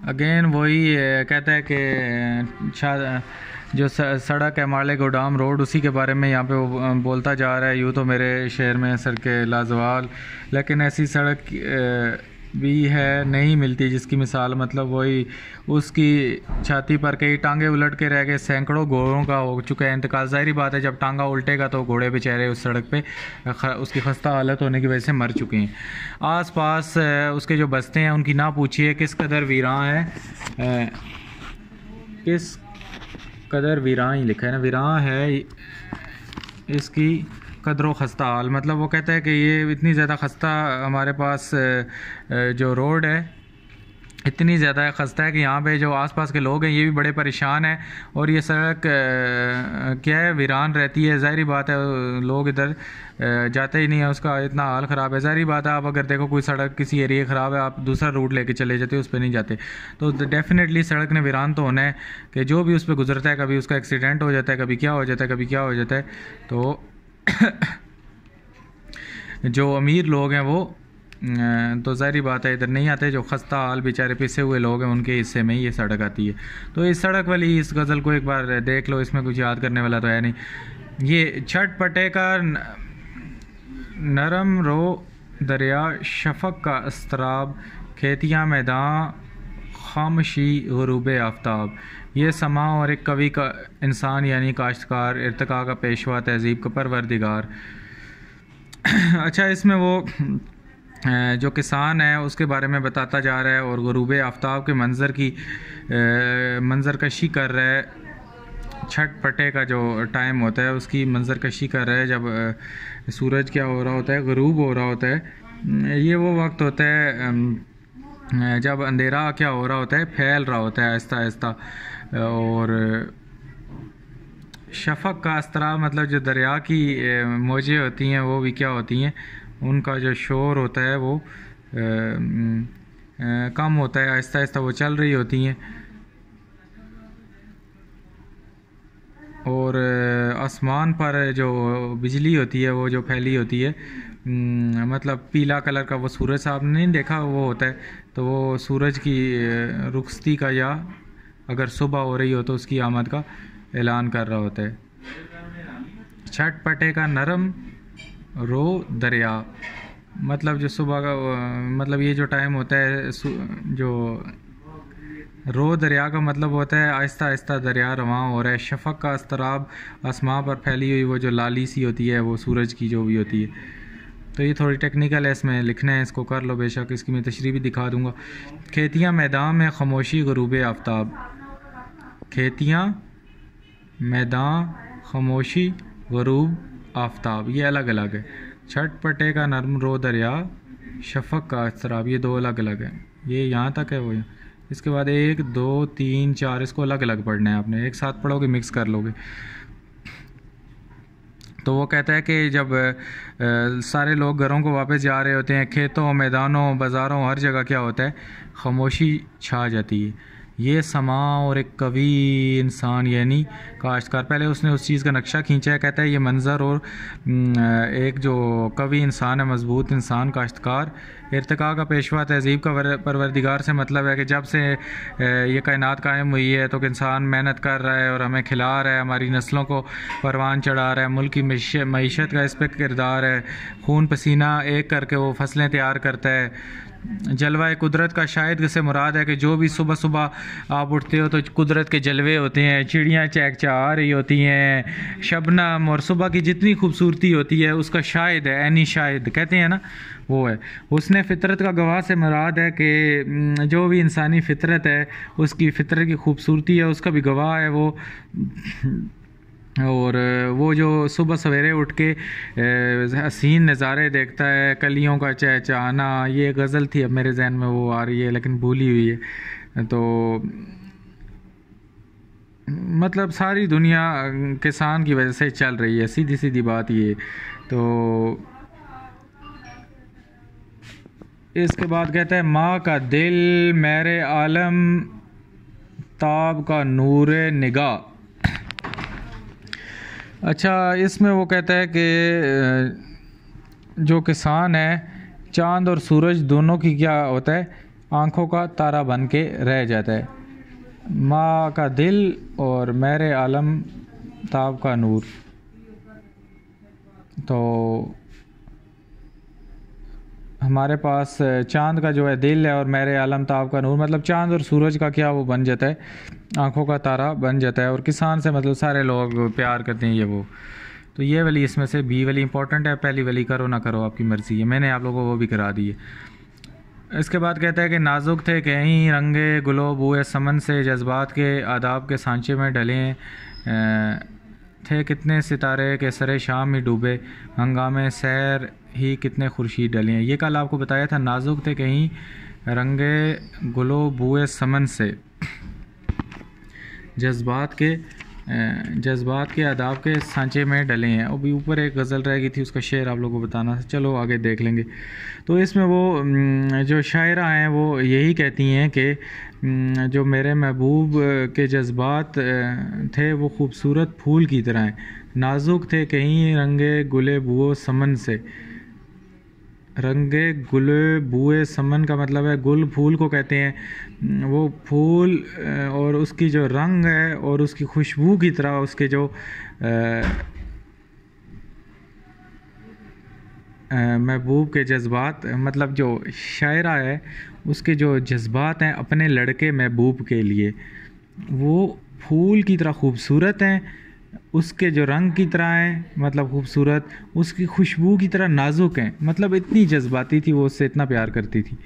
अगेन वही कहता है कि जो सड़क है माले गोदाम रोड, उसी के बारे में यहाँ पे वो बोलता जा रहा है, यूँ तो मेरे शहर में सड़कें लाजवाल, लेकिन ऐसी सड़क भी है नहीं मिलती जिसकी मिसाल, मतलब वही उसकी छाती पर कई टांगे उलट के रह गए, सैकड़ों घोड़ों का हो चुका है इंतकाल। ज़ाहिर बात है जब टांगा उल्टेगा तो घोड़े बेचारे उस सड़क पे उसकी खस्ता हालत होने की वजह से मर चुके हैं। आस पास उसके जो बस्ते हैं उनकी ना पूछिए किस कदर वीरान है, किस कदर वीरान ही लिखा है ना, वीरान है इसकी कदरों खस्ता हाल। मतलब वो कहता है कि ये इतनी ज़्यादा खस्ता हमारे पास जो रोड है इतनी ज़्यादा खस्ता है कि यहाँ पे जो आसपास के लोग हैं ये भी बड़े परेशान हैं, और ये सड़क क्या है वीरान रहती है। ज़ाहिर बात है लोग इधर जाते ही नहीं है, उसका इतना हाल ख़राब है। ज़ाहिर बात है आप अगर देखो कोई सड़क किसी एरिया ख़राब है, आप दूसरा रूट लेके चले जाते हो, उस पर नहीं जाते, तो डेफिनेटली सड़क ने वीरान तो होना है कि जो भी उस पर गुजरता है कभी उसका एक्सीडेंट हो जाता है, कभी क्या हो जाता है, कभी क्या हो जाता है। तो जो अमीर लोग हैं वो तो ज़ाहिर बात है इधर नहीं आते, जो खस्ता हाल बेचारे पिसे हुए लोग हैं उनके हिस्से में ही ये सड़क आती है। तो इस सड़क वाली इस गज़ल को एक बार देख लो, इसमें कुछ याद करने वाला तो है नहीं। ये छठ पटे का नरम रो दरिया शफक का अस्त्राब, खेतियाँ मैदान खामशी गुरूब आफ्ताब, ये समा और एक कवि का इंसान यानी काश्तकार, इर्तिका का पेशवा तहज़ीब का परवरदिगार। अच्छा, इसमें वो जो किसान है उसके बारे में बताता जा रहा है और गुरूब आफ्ताब के मंज़र कशी कर रहा है। छठ पटे का जो टाइम होता है उसकी मंज़र कशी कर रहा है, जब सूरज क्या हो रहा होता है, गुरूब हो रहा होता है। ये वो वक्त होता है जब अंधेरा क्या हो रहा होता है, फैल रहा होता है आहिस्ता आहिस्ता। और शफक का अस्त्राब मतलब जो दरिया की मौजें होती हैं वो भी क्या होती हैं, उनका जो शोर होता है वो कम होता है, आहिस्ता आहिस्ता वो चल रही होती हैं। और आसमान पर जो बिजली होती है वो जो फैली होती है, मतलब पीला कलर का वो सूरज, साहब ने नहीं देखा वो होता है, तो वो सूरज की रुखसती का या अगर सुबह हो रही हो तो उसकी आमद का ऐलान कर रहा होता है। छठ पटे का नरम रो दरिया, मतलब जो सुबह का मतलब ये जो टाइम होता है, जो रो दरिया का मतलब होता है आहिस्ता आहिस्ता दरिया रवां हो रहा है। शफक का अस्त्राब, आसमां पर फैली हुई वो जो लाली सी होती है वो सूरज की जो भी होती है। तो ये थोड़ी टेक्निकल है, इसमें लिखना है, इसको कर लो बेशक, इसकी मैं तशरीह भी दिखा दूँगा। खेतियाँ मैदान में खामोशी गुरूब आफ्ताब, खेतियाँ मैदान खामोशी गुरूब आफ्ताब, ये अलग अलग है। छठ पटे का नरम रो दरिया, शफक का अस्त्राब, ये दो अलग अलग है। ये यहाँ तक है वो यहाँ। इसके बाद 1 2 3 4 इसको अलग अलग पढ़ना है आपने, एक साथ पढ़ोगे मिक्स कर लोगे। तो वो कहता है कि जब सारे लोग घरों को वापस जा रहे होते हैं, खेतों मैदानों बाज़ारों हर जगह क्या होता है, खामोशी छा जाती है। ये समा और एक कवि इंसान यानी काश्तकार, पहले उसने उस चीज़ का नक्शा खींचा है, कहता है ये मंज़र और एक जो कवि इंसान है, मजबूत इंसान काश्तकार, इर्तिका का पेशवा तहज़ीब का परवरदिगार से मतलब है कि जब से ये कायनात कायम हुई है तो इंसान मेहनत कर रहा है और हमें खिला रहा है, हमारी नस्लों को परवान चढ़ा रहा है, मुल्क की मईशत का इस पर किरदार है, खून पसीना एक करके वो फसलें तैयार करता है। जलवा कुदरत का शायद से मुराद है कि जो भी सुबह सुबह आप उठते हो तो कुदरत के जलवे होते हैं, चिड़ियाँ चहचहा रही होती हैं, शबनम और सुबह की जितनी खूबसूरती होती है उसका शायद है, ऐनी शायद कहते हैं ना, वो है। उसने फितरत का गवाह से मुराद है कि जो भी इंसानी फितरत है उसकी फितरत की खूबसूरती है, उसका भी गवाह है वो। और वो जो सुबह सवेरे उठ के हसीन नज़ारे देखता है, कलियों का चहचहाना, ये गज़ल थी अब मेरे जहन में वो आ रही है लेकिन भूली हुई है। तो मतलब सारी दुनिया किसान की वजह से चल रही है, सीधी सीधी बात ये। तो इसके बाद कहता है माँ का दिल मेरे आलम ताब का नूर निगाह। अच्छा, इसमें वो कहता है कि जो किसान है चाँद और सूरज दोनों की क्या होता है, आँखों का तारा बन के रह जाता है। माँ का दिल और मेरे आलम ताब का नूर। तो हमारे पास चाँद का जो है दिल है और मेरे आलम ताब का नूर, मतलब चाँद और सूरज का क्या वो बन जाता है, आँखों का तारा बन जाता है। और किसान से मतलब सारे लोग प्यार करते हैं ये वो। तो ये वाली इसमें से बी वाली इंपॉर्टेंट है, पहली वाली करो ना करो आपकी मर्ज़ी है, मैंने आप लोगों को वो भी करा दी है। इसके बाद कहता है कि नाजुक थे कहीं रंगे गुलो बुए समन से, जज्बात के आदाब के सांचे में डले थे कितने सितारे के सरे शाम ही डूबे, हंगामे सैर ही कितने खुर्शीद डले हैं। ये कल आपको बताया था, नाजुक थे कहीं रंगे गुलो बुए समन से, जज्बात के आदाब के सांचे में डले हैं। अभी ऊपर एक गज़ल रह गई थी, उसका शेर आप लोगों को बताना था, चलो आगे देख लेंगे। तो इसमें वो जो शायरा हैं वो यही कहती हैं कि जो मेरे महबूब के जज्बात थे वो खूबसूरत फूल की तरह हैं, नाजुक थे कहीं रंगे गुले बुओ समन से। रंगे गुले बुए समन का मतलब है गुल फूल को कहते हैं, वो फूल और उसकी जो रंग है और उसकी खुशबू की तरह उसके जो महबूब के जज्बात, मतलब जो शायरा है उसके जो जज्बात हैं अपने लड़के महबूब के लिए, वो फूल की तरह खूबसूरत हैं, उसके जो रंग की तरह हैं मतलब खूबसूरत, उसकी खुशबू की तरह नाजुक हैं। मतलब इतनी जज्बाती थी वो, उससे इतना प्यार करती थी।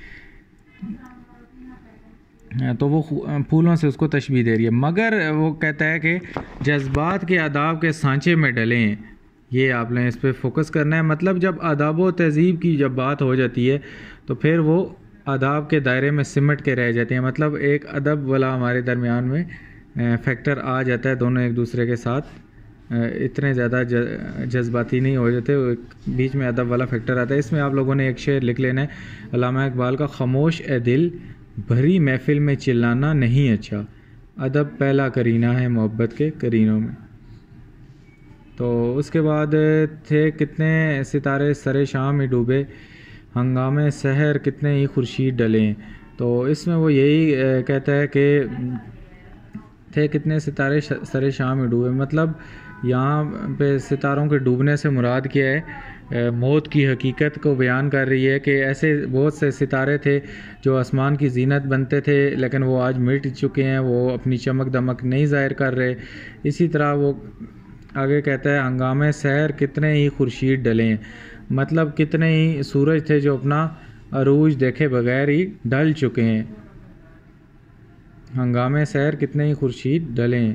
तो वो फूलों से उसको तशबीह दे रही है। मगर वो कहता है कि जज्बात के आदाब के सांचे में डले हैं, ये आपने इस पर फोकस करना है। मतलब जब आदाब व तहज़ीब की जब बात हो जाती है तो फिर वो आदाब के दायरे में सिमट के रह जाते हैं। मतलब एक अदब वाला हमारे दरमियान में फैक्टर आ जाता है, दोनों एक दूसरे के साथ इतने ज़्यादा जज्बाती नहीं हो जाते, बीच में अदब वाला फैक्टर आता है। इसमें आप लोगों ने एक शेर लिख लेना है अल्लामा इकबाल का, खामोश ए दिल भरी महफिल में चिल्लाना नहीं अच्छा, अदब पहला करीना है मोहब्बत के करीनों में। तो उसके बाद थे कितने सितारे सरे शाम ही डूबे, हंगामे सहर कितने ही खुर्शीद डले। तो इसमें वो यही कहता है कि थे कितने सितारे सरे शाम ही डूबे, मतलब यहाँ पे सितारों के डूबने से मुराद क्या है, मौत की हकीकत को बयान कर रही है कि ऐसे बहुत से सितारे थे जो आसमान की जीनत बनते थे लेकिन वो आज मिट चुके हैं, वो अपनी चमक दमक नहीं ज़ाहिर कर रहे। इसी तरह वो आगे कहता है हंगामे सहर कितने ही खुर्शीद डले हैं, मतलब कितने ही सूरज थे जो अपना अरूज देखे बगैर ही ढल चुके हैं। हंगामे सहर कितने ही खुर्शीद डले हैं,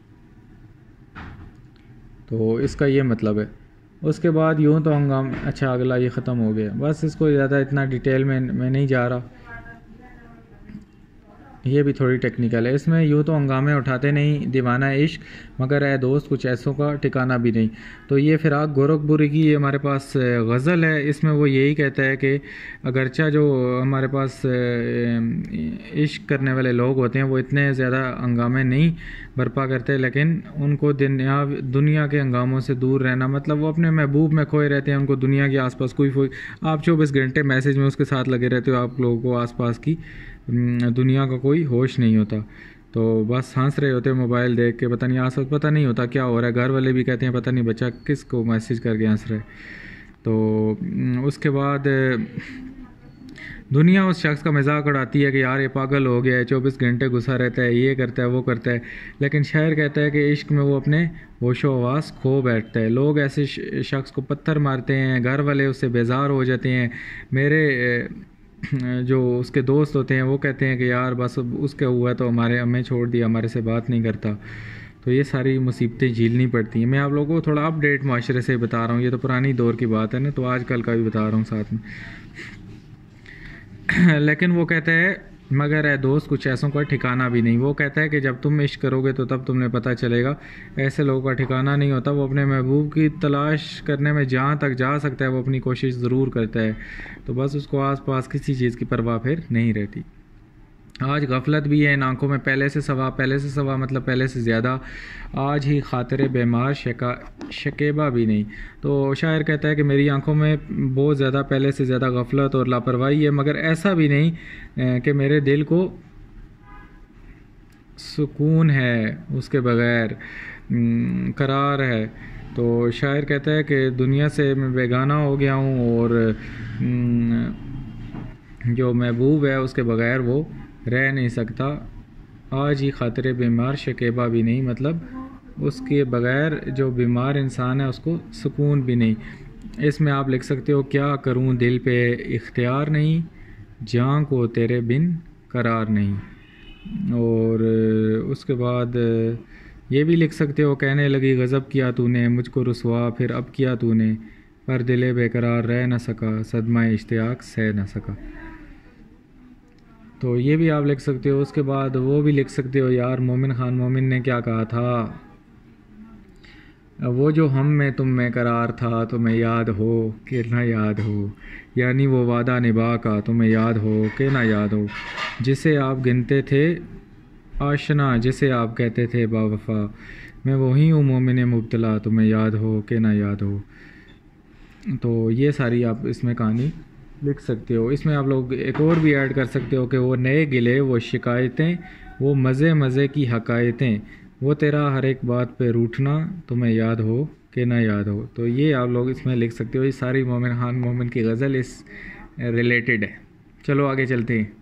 तो इसका ये मतलब है। उसके बाद यूँ तो हंगाम, अच्छा अगला ये ख़त्म हो गया, बस इसको ज़्यादा इतना डिटेल में मैं नहीं जा रहा, ये भी थोड़ी टेक्निकल है। इसमें यूँ तो हंगामे उठाते नहीं दीवाना इश्क, मगर ए दोस्त कुछ ऐसों का ठिकाना भी नहीं। तो ये फिराक गोरखपुरी की ये हमारे पास गज़ल है। इसमें वो यही कहता है कि अगरचा जो हमारे पास इश्क करने वाले लोग होते हैं वो इतने ज़्यादा हंगामे नहीं बर्पा करते, लेकिन उनको दुनिया के हंगामों से दूर रहना, मतलब वो अपने महबूब में खोए रहते हैं, उनको दुनिया के आसपास कोई आप 24 घंटे मैसेज में उसके साथ लगे रहते हो, आप लोगों को आसपास की दुनिया का कोई होश नहीं होता। तो बस हंस रहे होते मोबाइल देख के, पता नहीं आसपास पता नहीं होता क्या हो रहा है, घर वाले भी कहते हैं पता नहीं बच्चा किसको मैसेज करके हंस रहा है। तो उसके बाद दुनिया उस शख्स का मजाक उड़ाती है कि यार ये पागल हो गया है, 24 घंटे घुसा रहता है, ये करता है वो करता है, लेकिन शायर कहता है कि इश्क में वो अपने होशो हवास खो बैठता है। लोग ऐसे शख्स को पत्थर मारते हैं, घर वाले उससे बेजार हो जाते हैं, मेरे जो उसके दोस्त होते हैं वो कहते हैं कि यार बस उसके हुआ तो हमें छोड़ दिया, हमारे से बात नहीं करता। तो ये सारी मुसीबतें झेलनी पड़ती हैं। मैं आप लोगों को थोड़ा अपडेट माशरे से बता रहा हूँ, ये तो पुरानी दौर की बात है ना, तो आजकल का भी बता रहा हूँ साथ में। लेकिन वो कहते हैं मगर है दोस्त कुछ ऐसों का ठिकाना भी नहीं। वो कहता है कि जब तुम इश्क करोगे तो तब तुम्हें पता चलेगा, ऐसे लोगों का ठिकाना नहीं होता। वो अपने महबूब की तलाश करने में जहाँ तक जा सकता है वो अपनी कोशिश ज़रूर करता है, तो बस उसको आसपास किसी चीज़ की परवाह फिर नहीं रहती। आज गफलत भी है इन आँखों में, पहले से सवा मतलब पहले से ज़्यादा। आज ही खातिर बेमार शकेबा भी नहीं। तो शायर कहता है कि मेरी आँखों में बहुत ज़्यादा पहले से ज़्यादा गफलत और लापरवाही है, मगर ऐसा भी नहीं कि मेरे दिल को सुकून है उसके बग़ैर, करार है। तो शायर कहता है कि दुनिया से मैं बेगाना हो गया हूँ और जो महबूब है उसके बग़ैर वो रह नहीं सकता। आज ही खातिर बीमार शकेबा भी नहीं, मतलब उसके बग़ैर जो बीमार इंसान है उसको सुकून भी नहीं। इसमें आप लिख सकते हो क्या करूं दिल पे इख्तियार नहीं, जान को तेरे बिन करार नहीं। और उसके बाद ये भी लिख सकते हो कहने लगी गज़ब किया तूने मुझको रुसवा, फिर अब किया तूने पर दिले बेकरार रह न सका, सदमा इश्तियाक सह न सका। तो ये भी आप लिख सकते हो। उसके बाद वो भी लिख सकते हो यार मोमिन खान मोमिन ने क्या कहा था, वो जो हम में तुम में करार था तुम्हें याद हो कि ना याद हो, यानी वो वादा निभा का तुम्हें याद हो कि ना याद हो, जिसे आप गिनते थे आशना जिसे आप कहते थे बावफा, मैं वही हूँ मोमिन मुब्तला तुम्हें याद हो कि ना याद हो। तो ये सारी आप इसमें कहानी लिख सकते हो। इसमें आप लोग एक और भी ऐड कर सकते हो कि वो नए गिले वो शिकायतें, वो मज़े मज़े की हकायतें, वो तेरा हर एक बात पे रूठना तुम्हें याद हो कि ना याद हो। तो ये आप लोग इसमें लिख सकते हो। ये सारी मोमिन खान मोमिन की गज़ल इस रिलेटेड है। चलो आगे चलते हैं।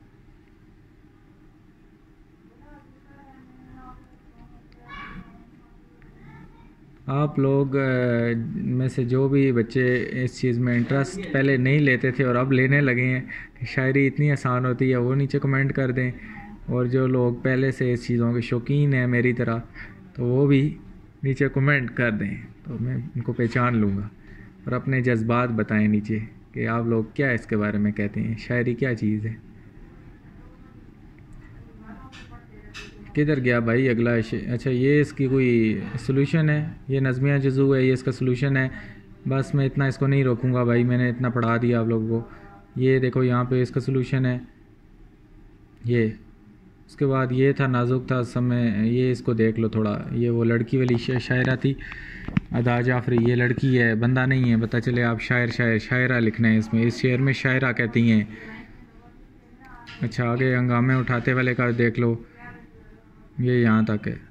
आप लोग में से जो भी बच्चे इस चीज़ में इंटरेस्ट पहले नहीं लेते थे और अब लेने लगे हैं कि शायरी इतनी आसान होती है, वो नीचे कमेंट कर दें। और जो लोग पहले से इस चीज़ों के शौकीन हैं मेरी तरह, तो वो भी नीचे कमेंट कर दें, तो मैं उनको पहचान लूँगा। और अपने जज्बात बताएं नीचे कि आप लोग क्या इसके बारे में कहते हैं, शायरी क्या चीज़ है। किधर गया भाई अगला? अच्छा ये इसकी कोई सलूशन है, ये नज़मिया जज़ू है, ये इसका सलूशन है। बस मैं इतना इसको नहीं रोकूंगा भाई, मैंने इतना पढ़ा दिया आप लोगों को। ये देखो यहाँ पे इसका सलूशन है ये। उसके बाद ये था नाजुक था समय, ये इसको देख लो थोड़ा। ये वो लड़की वाली शायरा थी अदा जाफरी, ये लड़की है बंदा नहीं है। पता चले आप शायरा लिखना है इसमें, इस शेर में शायरा कहती हैं। अच्छा आगे हंगामे उठाते वाले का देख लो, ये यहाँ तक है।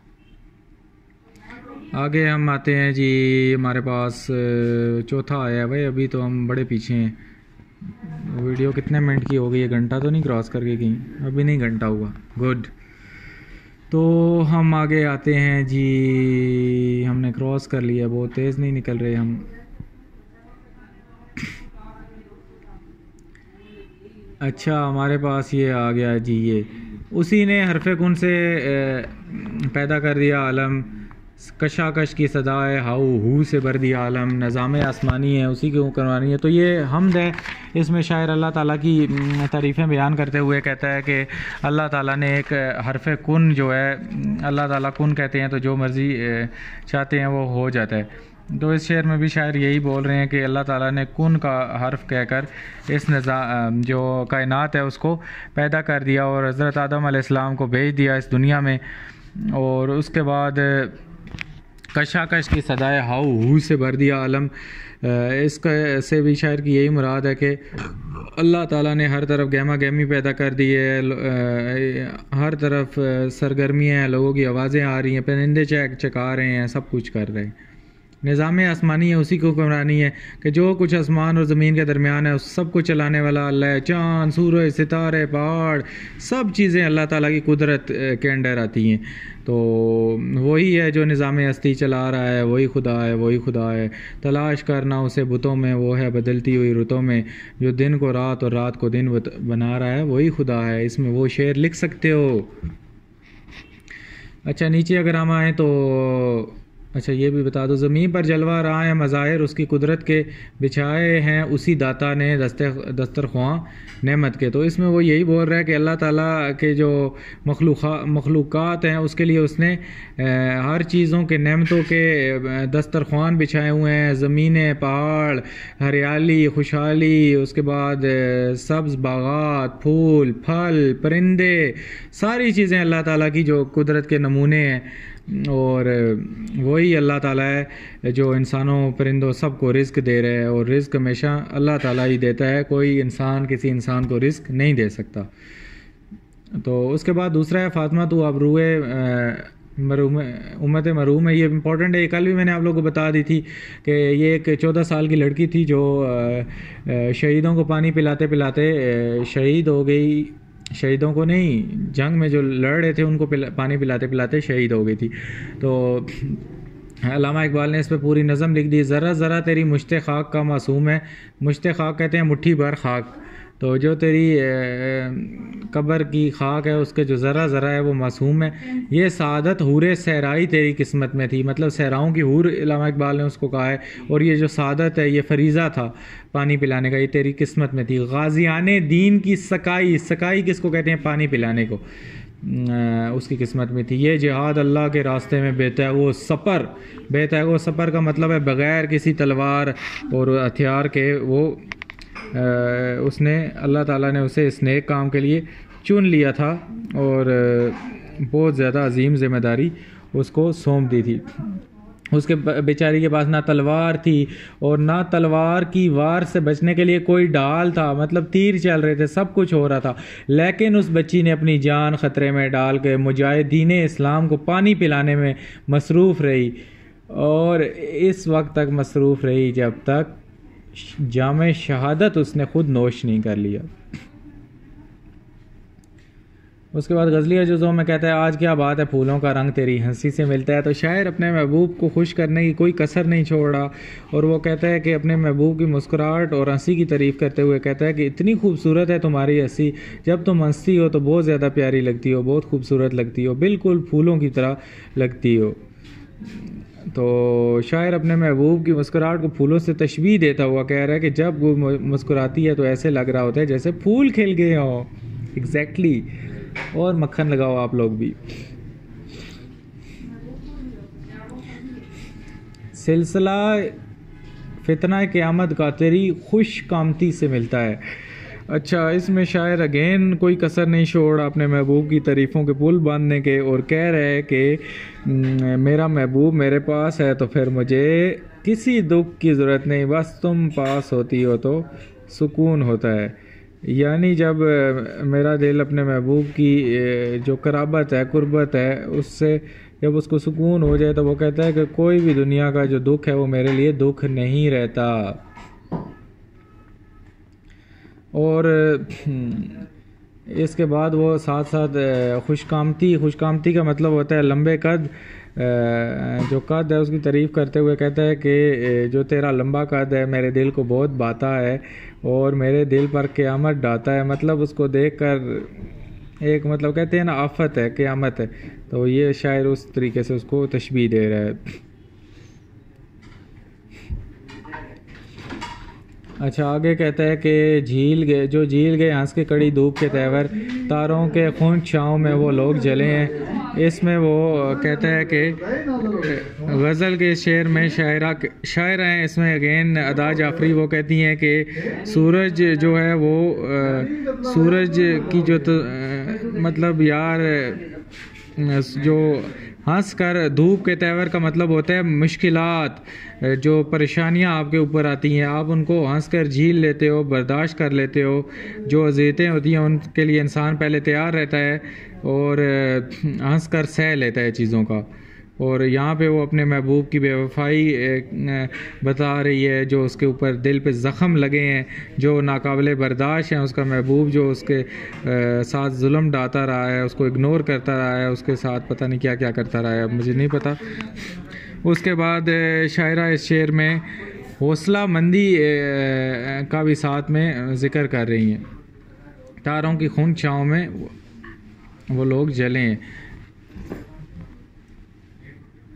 आगे हम आते हैं जी, हमारे पास चौथा आया है भाई। अभी तो हम बड़े पीछे हैं। वीडियो कितने मिनट की हो गई है? घंटा तो नहीं क्रॉस करके गई? अभी नहीं घंटा हुआ, गुड। तो हम आगे आते हैं जी, हमने क्रॉस कर लिया, बहुत तेज़ नहीं निकल रहे हम। अच्छा हमारे पास ये आ गया जी, ये उसी ने हरफ़े कुन से पैदा कर दिया आलम, कशाकश की सदाए हाउ हू से भर दिया आलम, निज़ाम आसमानी है उसी को करवानी है। तो ये हमद है। इसमें शायर अल्लाह ताला की तारीफ़ें बयान करते हुए कहता है कि अल्लाह ताला ने एक हरफ़ कुन जो है, अल्लाह ताला कुन कहते हैं तो जो मर्ज़ी चाहते हैं वो हो जाता है। तो इस शेर में भी शायर यही बोल रहे हैं कि अल्लाह ताला ने कुन का हर्फ कहकर इस जो कायनात है उसको पैदा कर दिया और हज़रत आदम अलैहिस्सलाम को भेज दिया इस दुनिया में। और उसके बाद कशाकश की सदाए हाउ हू से भर दिया आलम। इसका से भी शायर की यही मुराद है कि अल्लाह ताला ने हर तरफ गहमा गहमी पैदा कर दी है, हर तरफ सरगर्मियाँ हैं, लोगों की आवाज़ें आ रही हैं, परिंदे चका रहे हैं, सब कुछ कर रहे हैं। निज़ाम आसमानी है उसी को हुक्मरानी है कि जो कुछ आसमान और ज़मीन के दरमियान है उस सब को चलाने वाला अल्लाह है। चाँद सूरज सितारे पहाड़ सब चीज़ें अल्लाह ताला की कुदरत के अंडर आती हैं। तो वही है जो निज़ाम हस्ती चला रहा है, वही खुदा है, वही खुदा है। तलाश करना उसे बुतों में, वो है बदलती हुई रुतों में, जो दिन को रात और रात को दिन बना रहा है, वही खुदा है। इसमें वो शेर लिख सकते हो। अच्छा नीचे अगर हम आएँ तो अच्छा ये भी बता दो, ज़मीन पर जलवा रहा है मज़ाहिर उसकी कुदरत के, बिछाए हैं उसी दाता ने दस्तरख्वां नेमत के। तो इसमें वो यही बोल रहा है कि अल्लाह ताला के जो मखलूक़ात हैं उसके लिए उसने हर चीज़ों के नेमतों के दस्तरख्वान बिछाए हुए हैं, ज़मीनें, पहाड़, हरियाली, खुशहाली, उसके बाद सब्ज़ बागात, फूल, फल, परिंदे, सारी चीज़ें अल्लाह ताला की जो कुदरत के नमूने हैं। और वही अल्लाह ताला है जो इंसानों, परिंदों, सबको रिज़्क दे रहा है, और रिज़्क हमेशा अल्लाह ताला ही देता है, कोई इंसान किसी इंसान को रिज़्क नहीं दे सकता। तो उसके बाद दूसरा है फातिमा तू अब रूए मरूम, उम्मत मरूम है। ये इम्पोर्टेंट है, ये कल भी मैंने आप लोगों को बता दी थी कि ये एक 14 साल की लड़की थी जो शहीदों को पानी पिलाते पिलाते शहीद हो गई। शहीदों को नहीं, जंग में जो लड़ रहे थे उनको पानी पिलाते पिलाते शहीद हो गई थी। तो अल्लामा इकबाल ने इस पर पूरी नज़म लिख दी, ज़रा ज़रा तेरी मुश्ते खाक का मासूम है। मुश्ते खाक कहते हैं मुट्ठी भर खाक, तो जो तेरी कब्र की खाक है उसके जो ज़रा ज़रा है वो मासूम है। ये सादत हूरे सहराई तेरी किस्मत में थी, मतलब सहराओं की हूर अल्लामा इकबाल ने उसको कहा है। और ये जो सादत है, ये फरीज़ा था पानी पिलाने का, ये तेरी किस्मत में थी। गाज़ियाने दीन की सकाई, सकाई किसको कहते हैं? पानी पिलाने को, उसकी किस्मत में थी। ये जिहाद अल्लाह के रास्ते में बेता है वो सफ़र, बेता है वो सफ़र का मतलब है बग़ैर किसी तलवार और हथियार के वो उसने, अल्लाह ताला ने उसे इस नेक काम के लिए चुन लिया था और बहुत ज़्यादा अजीम ज़िम्मेदारी उसको सौंप दी थी। उसके बेचारी के पास ना तलवार थी और ना तलवार की वार से बचने के लिए कोई ढाल था, मतलब तीर चल रहे थे, सब कुछ हो रहा था, लेकिन उस बच्ची ने अपनी जान ख़तरे में डाल के मुजाहिदीन इस्लाम को पानी पिलाने में मसरूफ़ रही, और इस वक्त तक मसरूफ़ रही जब तक जामे शहादत उसने खुद नोश नहीं कर लिया। उसके बाद गज़लिया जुज़ों में कहता है, आज क्या बात है फूलों का रंग तेरी हंसी से मिलता है। तो शायर अपने महबूब को खुश करने की कोई कसर नहीं छोड़ा, और वो कहता है कि अपने महबूब की मुस्कुराहट और हंसी की तारीफ़ करते हुए कहता है कि इतनी खूबसूरत है तुम्हारी हंसी, जब तुम हंसती हो तो बहुत ज़्यादा प्यारी लगती हो, बहुत खूबसूरत लगती हो, बिल्कुल फूलों की तरह लगती हो। तो शायर अपने महबूब की मुस्कुराहट को फूलों से तशबीह देता हुआ कह रहा है कि जब वो मुस्कुराती है तो ऐसे लग रहा होता है जैसे फूल खिल गए हों। एग्जैक्टली, और मक्खन लगाओ आप लोग भी। सिलसिला फितना क़यामत का तेरी खुश कामती से मिलता है। अच्छा, इसमें शायर अगेन कोई कसर नहीं छोड़ा अपने महबूब की तारीफ़ों के पुल बांधने के, और कह रहे हैं कि मेरा महबूब मेरे पास है तो फिर मुझे किसी दुख की ज़रूरत नहीं, बस तुम पास होती हो तो सुकून होता है। यानी जब मेरा दिल अपने महबूब की जो कराबत है, कुर्बत है, उससे जब उसको सुकून हो जाए तो वो कहता है कि कोई भी दुनिया का जो दुख है वो मेरे लिए दुख नहीं रहता। और इसके बाद वो साथ साथ खुशकामती का मतलब होता है लंबे कद, जो कद है उसकी तारीफ़ करते हुए कहता है कि जो तेरा लंबा कद है मेरे दिल को बहुत भाता है और मेरे दिल पर क़यामत डाता है। मतलब उसको देखकर एक, मतलब कहते हैं ना, आफत है, क़यामत है। तो ये शायर उस तरीके से उसको तशबीह दे रहा है। अच्छा, आगे कहता है कि झील गए हंस के कड़ी धूप के तेवर, तारों के खून छाँव में वो लोग जले हैं। इसमें वो कहता है कि गज़ल के शेर में शायर हैं, इसमें अगेन अदा जाफरी वो कहती हैं कि सूरज जो है वो सूरज की जो मतलब यार जो हंस कर धूप के तेवर का मतलब होता है मुश्किलात, जो परेशानियां आपके ऊपर आती हैं आप उनको हंस कर झील लेते हो, बर्दाश्त कर लेते हो। जो अज़ियतें होती हैं उनके लिए इंसान पहले तैयार रहता है और हंस कर सह लेता है चीज़ों का। और यहाँ पे वो अपने महबूब की बेवफाई बता रही है, जो उसके ऊपर दिल पे ज़ख़म लगे हैं, जो नाकाबिले बर्दाश्त हैं। उसका महबूब जो उसके साथ जुल्म डालता रहा है, उसको इग्नोर करता रहा है, उसके साथ पता नहीं क्या क्या करता रहा है, अब मुझे नहीं पता। उसके बाद शायरा इस शेर में हौसला मंदी का भी साथ में ज़िक्र कर रही हैं। तारों की खून छाँव में वो लोग जले हैं।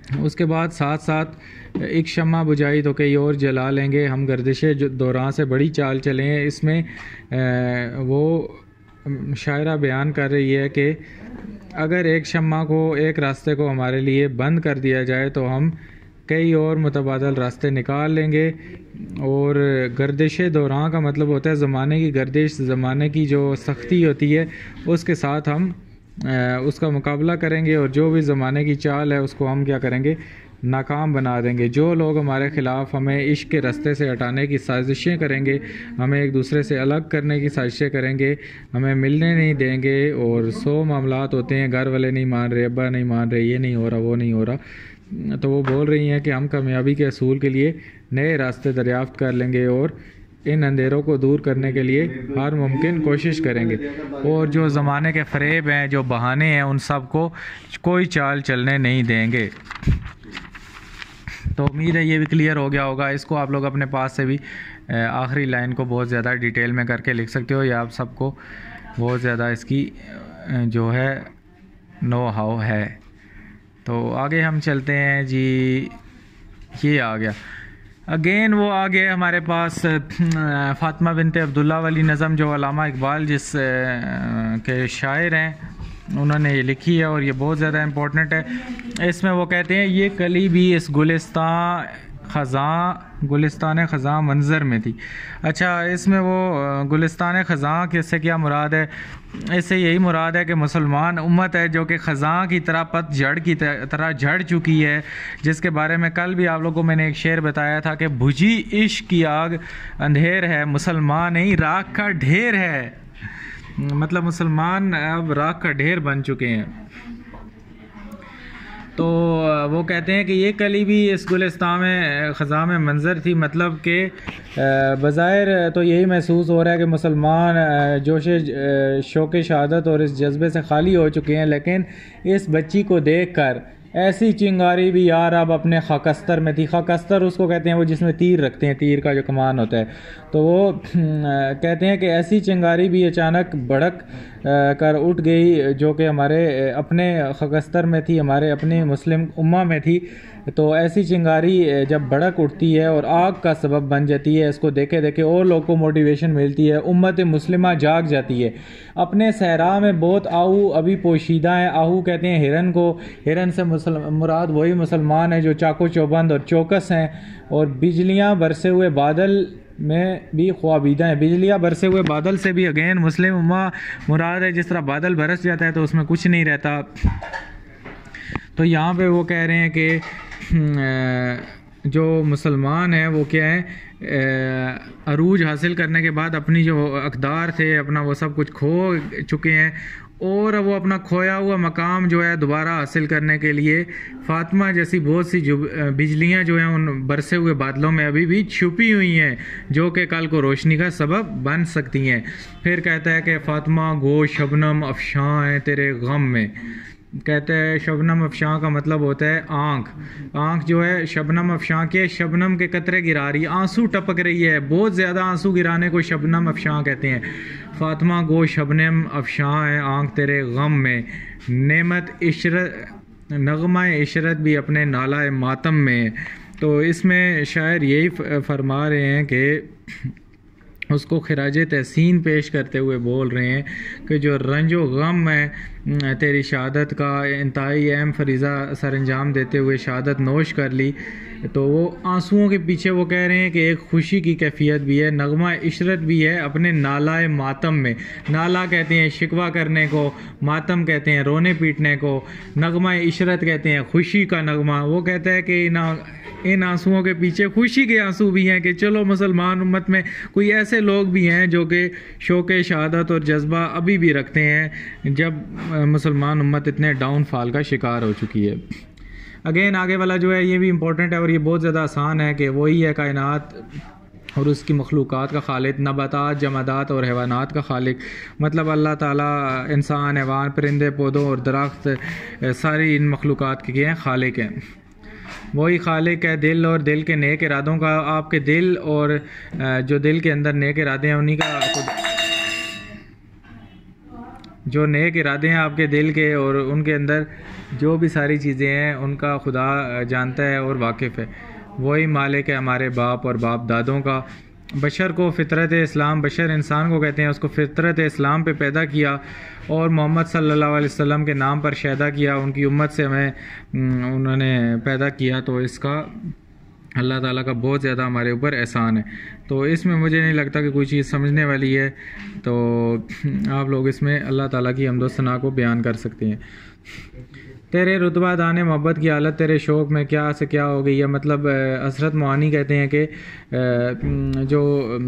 उसके बाद साथ साथ एक शम्मा बुझाई तो कई और जला लेंगे। हम गर्दिश दौरान से बड़ी चाल चले हैं। इसमें वो शायरा बयान कर रही है कि अगर एक शम्मा को, एक रास्ते को हमारे लिए बंद कर दिया जाए तो हम कई और मुतबादल रास्ते निकाल लेंगे। और गर्दिश दौरान का मतलब होता है ज़माने की गर्दिश, ज़माने की जो सख्ती होती है उसके साथ हम उसका मुकाबला करेंगे और जो भी ज़माने की चाल है उसको हम क्या करेंगे, नाकाम बना देंगे। जो लोग हमारे ख़िलाफ़ हमें इश्क के रास्ते से हटाने की साजिशें करेंगे, हमें एक दूसरे से अलग करने की साजिशें करेंगे, हमें मिलने नहीं देंगे, और 100 मामलात होते हैं, घर वाले नहीं मान रहे, अब्बा नहीं मान रहे, ये नहीं हो रहा, वो नहीं हो रहा, तो वो बोल रही हैं कि हम कामयाबी के असूल के लिए नए रास्ते दरियाफ़्त कर लेंगे और इन अंधेरों को दूर करने के लिए हर मुमकिन कोशिश करेंगे। और जो ज़माने के फ़रेब हैं, जो बहाने हैं, उन सब को कोई चाल चलने नहीं देंगे। तो उम्मीद है ये भी क्लियर हो गया होगा। इसको आप लोग अपने पास से भी आखिरी लाइन को बहुत ज़्यादा डिटेल में करके लिख सकते हो, या आप सबको बहुत ज़्यादा इसकी जो है नो हाउ है। तो आगे हम चलते हैं जी। ये आ गया अगेन, वो आ गए हमारे पास फ़ातिमा बिनते अब्दुल्ला वाली नज़म, जो अल्लामा इकबाल जिस के शायर हैं, उन्होंने ये लिखी है और ये बहुत ज़्यादा इम्पोर्टेंट है। इसमें वो कहते हैं, ये कली भी इस गुलिस्तान ख़ज़ां मंज़र में थी। अच्छा, इसमें वो गुलिस्तान ख़ज़ां किससे क्या मुराद है? इससे यही मुराद है कि मुसलमान उम्मत है जो कि ख़ज़ां की तरह पतझड़ की तरह झड़ चुकी है, जिसके बारे में कल भी आप लोगों को मैंने एक शेर बताया था कि बुझी इश्क की आग अंधेर है, मुसलमान नहीं राख का ढेर है। मतलब मुसलमान अब राख का ढेर बन चुके हैं। तो वो कहते हैं कि ये कली भी इस गुलिस्तान में ख़ज़ां में मंज़र थी, मतलब कि बज़ाहिर तो यही महसूस हो रहा है कि मुसलमान शौक़ शहादत और इस जज्बे से खाली हो चुके हैं, लेकिन इस बच्ची को देखकर ऐसी चिंगारी भी यार अब अपने खाकस्तर में थी। खाकस्तर उसको कहते हैं वो जिसमें तीर रखते हैं, तीर का जो कमान होता है, तो वो कहते हैं कि ऐसी चिंगारी भी अचानक भड़क कर उठ गई जो कि हमारे अपने खाकस्तर में थी, हमारे अपने मुस्लिम उम्मा में थी। तो ऐसी चिंगारी जब भड़क उठती है और आग का सबब बन जाती है, इसको देखे देखे और लोगों को मोटिवेशन मिलती है, उम्मत मुस्लिमा जाग जाती है। अपने सहरा में बहुत आहू अभी पोशीदा है। आहू कहते हैं हिरन को, हिरन से मुराद वही मुसलमान है जो चाको चौबंद और चौकस हैं, और बिजलियाँ बरसे हुए बादल में भी ख्वाबीदा है। बिजलियाँ बरसे हुए बादल से भी अगेन मुस्लिम उम्मा मुराद है। जिस तरह बादल बरस जाता है तो उसमें कुछ नहीं रहता, तो यहाँ पे वो कह रहे हैं कि जो मुसलमान है वो क्या है, अरूज हासिल करने के बाद अपनी जो अक़दार थे, अपना वो सब कुछ खो चुके हैं, और वो अपना खोया हुआ मकाम जो है दोबारा हासिल करने के लिए फ़ातिमा जैसी बहुत सी बिजलियाँ जो हैं उन बरसे हुए बादलों में अभी भी छुपी हुई हैं, जो कि कल को रोशनी का सबब बन सकती हैं। फिर कहता है कि फ़ातिमा गो शबनम अफ़शां है तेरे गम में। कहते हैं शबनम अफ़शां का मतलब होता है आँख। आँख जो है शबनम अफ़शां के, शबनम के कतरे गिरा रही, आंसू टपक रही है, बहुत ज़्यादा आंसू गिराने को शबनम अफ़शां कहते हैं। फ़ातिमा गो शबनम अफ़शां है आँख तेरे गम में, नेमत इशरत नगमा इशरत भी अपने नाला मातम में। तो इसमें शायर यही फरमा रहे हैं कि उसको खिराज तहसीन पेश करते हुए बोल रहे हैं कि जो रंजो गम है तेरी शहादत का, इंतहाई अहम फरीज़ा सर अंजाम देते हुए शहादत नोश कर ली, तो वो आंसुओं के पीछे वो कह रहे हैं कि एक खुशी की कैफियत भी है, नगमा इशरत भी है अपने नाला मातम में। नाला कहते हैं शिकवा करने को, मातम कहते हैं रोने पीटने को, नगमा इशरत कहते हैं खुशी का नगमा। वो कहता है कि इन आंसुओं के पीछे खुशी के आंसू भी हैं कि चलो मुसलमान उम्मत में कोई ऐसे लोग भी हैं जो कि शौक़ शहादत और जज्बा अभी भी रखते हैं, जब मुसलमान उम्मत इतने डाउनफॉल का शिकार हो चुकी है। अगेन आगे वाला जो है ये भी इम्पोर्टेंट है और ये बहुत ज़्यादा आसान है कि वही है कायनात और उसकी मखलूक़ात का खालिक, नबातात जमादात और हैवानात का खालिक। मतलब अल्लाह ताला इंसान, हैवान, परिंदे, पौधों और दरख्त सारी इन मखलूक़ात के हैं खालिक हैं। वही खालिक है दिल और दिल के नेक इरादों का। आपके दिल और जो दिल के अंदर नेक इरादे हैं उन्हीं का, जो नेक इरादे हैं आपके दिल के और उनके अंदर जो भी सारी चीज़ें हैं उनका खुदा जानता है और वाकिफ़ है। वही मालिक है हमारे बाप और बाप दादों का। बशर को फ़ितरत इस्लाम, बशर इंसान को कहते हैं, उसको फ़ितरत इस्लाम पे पैदा किया और मोहम्मद सल्लल्लाहु अलैहि वसल्लम के नाम पर शैदा किया। उनकी उम्मत से हमें उन्होंने पैदा किया, तो इसका अल्लाह ताला का बहुत ज़्यादा हमारे ऊपर एहसान है। तो इसमें मुझे नहीं लगता कि कोई चीज़ समझने वाली है, तो आप लोग इसमें अल्लाह ताला की हम्द व सना को बयान कर सकते हैं। तेरे रुतबा दाने मोहब्बत की हालत तेरे शौक़ में क्या से क्या हो गई है। मतलब हसरत मुआनी कहते हैं कि जो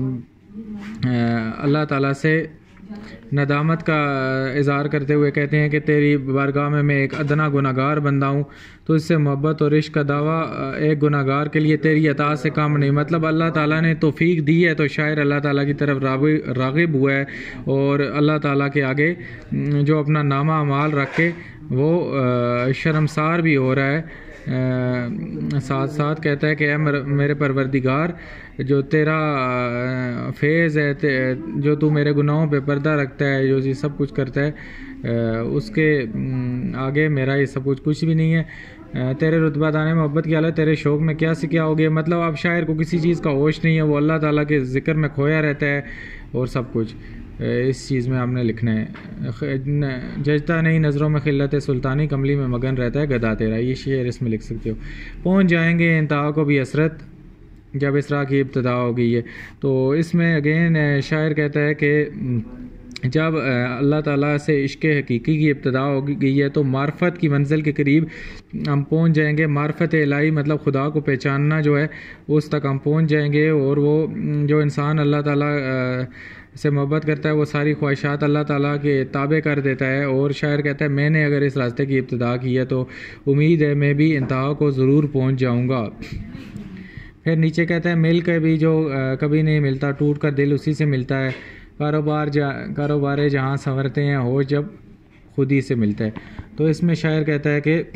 अल्लाह ताला से नदामत का इज़हार करते हुए कहते हैं कि तेरी बारगाह में मैं एक अदना गुनाहगार बंदा हूँ, तो इससे मोहब्बत और इश्क का दावा एक गुनाहगार के लिए तेरी अता से कम नहीं। मतलब अल्लाह ताला ने तौफीक दी है तो शायर अल्लाह ताला की तरफ राग़िब हुआ है, और अल्लाह ताला के आगे जो अपना नामा अमाल रख के वो शर्मसार भी हो रहा है। साथ साथ कहता है कि मेरे परवरदिगार, जो तेरा फेज़ है, जो तू मेरे गुनाहों पे पर्दा रखता है, जो ये सब कुछ करता है, उसके आगे मेरा ये सब कुछ भी नहीं है। तेरे रुतबा दाने मोहब्बत की हालत तेरे शौक़ में क्या से क्या हो गया। मतलब अब शायर को किसी चीज़ का होश नहीं है, वो अल्लाह ताला के ज़िक्र में खोया रहता है और सब कुछ इस चीज़ में आपने लिखना है। जजता नहीं नज़रों में खिल्लत सुल्तानी, कमली में मगन रहता है गदा तेरा। ये शेर इसमें लिख सकते हो। पहुँच जाएंगे इंतहा को भी हसरत जब इसरा की इब्तदा हो गई है। तो इसमें अगेन शायर कहता है कि जब अल्लाह ताला से इश्क़ हकीकी की इब्तदा हो गई है तो मार्फत की मंजिल के करीब हम पहुंच जाएंगे। मार्फत इलाही मतलब खुदा को पहचानना जो है उस तक हम पहुंच जाएंगे, और वो जो इंसान अल्लाह ताला से मोहब्बत करता है वो सारी ख्वाहिशात अल्लाह ताला के ताबे कर देता है। और शायर कहता है मैंने अगर इस रास्ते की इब्तदा की है तो उम्मीद है मैं भी इंतहा को ज़रूर पहुँच जाऊँगा। फिर नीचे कहता है मिल के भी जो कभी नहीं मिलता, टूट कर दिल उसी से मिलता है। कारोबार जहाँ संवरते हैं होश जब खुद ही से मिलता है। तो इसमें शायर कहता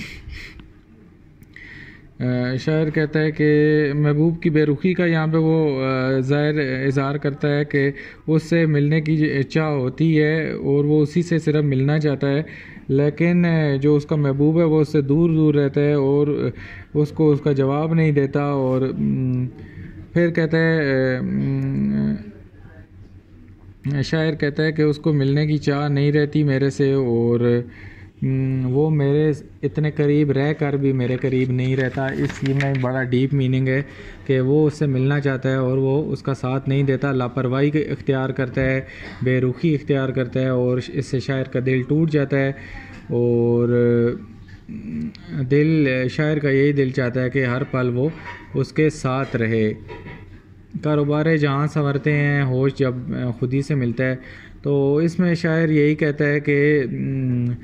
है कि महबूब की बेरुखी का यहाँ पे वो ज़ाहिर इज़हार करता है कि उससे मिलने की चाह होती है और वो उसी से सिर्फ मिलना चाहता है, लेकिन जो उसका महबूब है वो उससे दूर दूर रहता है और उसको उसका जवाब नहीं देता। और फिर कहता है शायर कहता है कि उसको मिलने की चाह नहीं रहती मेरे से, और वो मेरे इतने करीब रह कर भी मेरे करीब नहीं रहता। इस चीज़ में बड़ा डीप मीनिंग है कि वो उससे मिलना चाहता है और वो उसका साथ नहीं देता, लापरवाही इख्तियार करता है, बेरुखी इख्तियार करता है, और इससे शायर का दिल टूट जाता है। और शायर का यही दिल चाहता है कि हर पल वो उसके साथ रहे। कारोबार जहाँ संवरते हैं होश जब खुद ही से मिलता है। तो इसमें शायर यही कहता है कि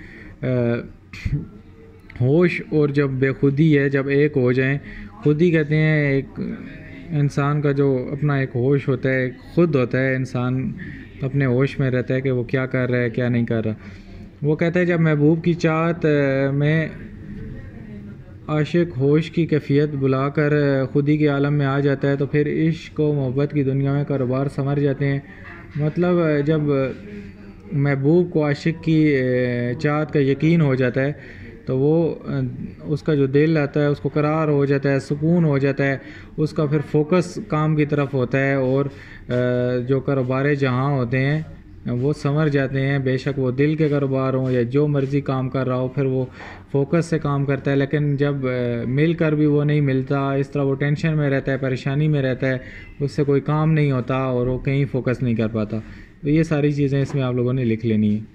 होश और जब बेखुदी है, जब एक हो जाएं, खुद ही कहते हैं एक इंसान का जो अपना एक होश होता है, खुद होता है, इंसान अपने होश में रहता है कि वो क्या कर रहा है क्या नहीं कर रहा। वो कहता है जब महबूब की चाहत में आशिक होश की कैफियत बुलाकर खुदी के आलम में आ जाता है तो फिर इश्क व मोहब्बत की दुनिया में कारोबार संवर जाते हैं। मतलब जब महबूब को आशिक की चाहत का यकीन हो जाता है तो वो उसका जो दिल आता है उसको करार हो जाता है, सुकून हो जाता है, उसका फिर फोकस काम की तरफ होता है, और जो कारोबार जहाँ होते हैं वो संवर जाते हैं। बेशक वो दिल के कारोबार हों या जो मर्ज़ी काम कर रहा हो, फिर वो फोकस से काम करता है। लेकिन जब मिल कर भी वो नहीं मिलता, इस तरह वो टेंशन में रहता है, परेशानी में रहता है, उससे कोई काम नहीं होता और वो कहीं फोकस नहीं कर पाता। तो ये सारी चीज़ें इसमें आप लोगों ने लिख लेनी है।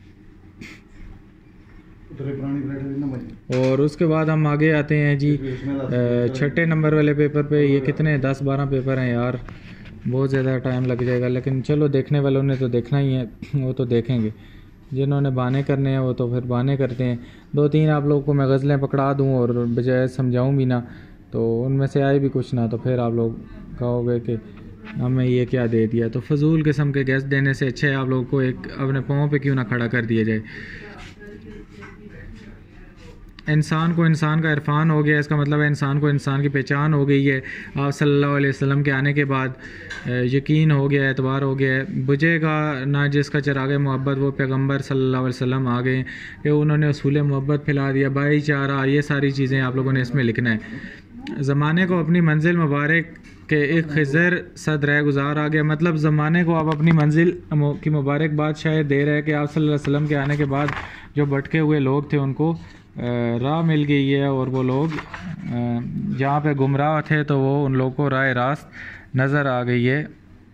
और उसके बाद हम आगे आते हैं जी छठे नंबर वाले पेपर पे। ये कितने 10-12 पेपर हैं यार, बहुत ज़्यादा टाइम लग जाएगा, लेकिन चलो देखने वालों ने तो देखना ही है, वो तो देखेंगे। जिन्होंने बहाने करने हैं वो तो फिर बहाने करते हैं। 2-3 आप लोगों को मैं गज़लें पकड़ा दूं और बजाय समझाऊं भी ना, तो उनमें से आए भी कुछ ना, तो फिर आप लोग कहोगे कि हमें ये क्या दे दिया। तो फजूल किस्म के गेस्ट देने से अच्छा है आप लोगों को एक अपने पाँव पे क्यों ना खड़ा कर दिया जाए। इंसान को इंसान का इरफान हो गया, इसका मतलब है इंसान को इंसान की पहचान हो गई है। आप सल्लल्लाहु अलैहि वसल्लम के आने के बाद यकीन हो गया, एतबार हो गया है। बुझेगा ना जिसका चिराग मोहब्बत, वो पैगंबर सल्लल्लाहु अलैहि वसल्लम आ गए कि उन्होंने उसूल मोहब्बत फैला दिया, भाईचारा, ये सारी चीज़ें आप लोगों ने इसमें लिखना है। ज़माने को अपनी मंजिल मुबारक के एक खिज़र सद रह गुजार आ गया, मतलब ज़माने को आप अपनी मंजिल की मुबारकबाद शायद दे रहे हैं कि आप सल्लल्लाहु अलैहि वसल्लम के आने के बाद जो भटके हुए लोग थे उनको राह मिल गई है, और वो लोग जहाँ पे गुमराह थे तो वो उन लोगों को राह रास्त नज़र आ गई है।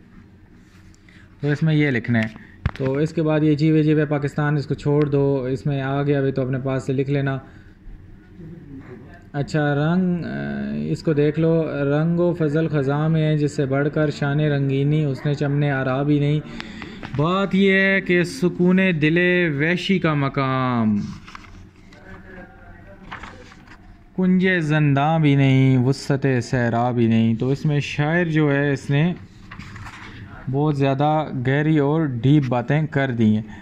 तो इसमें ये लिखना है। तो इसके बाद ये जीवे जीवे पाकिस्तान, इसको छोड़ दो, इसमें आ गया अभी तो अपने पास से लिख लेना। अच्छा, रंग, इसको देख लो, रंगो फजल ख़ज़ां में है जिससे बढ़कर शान रंगीनी उसने चमने आराब ही नहीं। बात यह है कि सुकून दिले वैशी का मकाम, कुंजे ज़ंदा भी नहीं, वुस्सत सहरा भी नहीं। तो इसमें शायर जो है इसने बहुत ज़्यादा गहरी और डीप बातें कर दी हैं।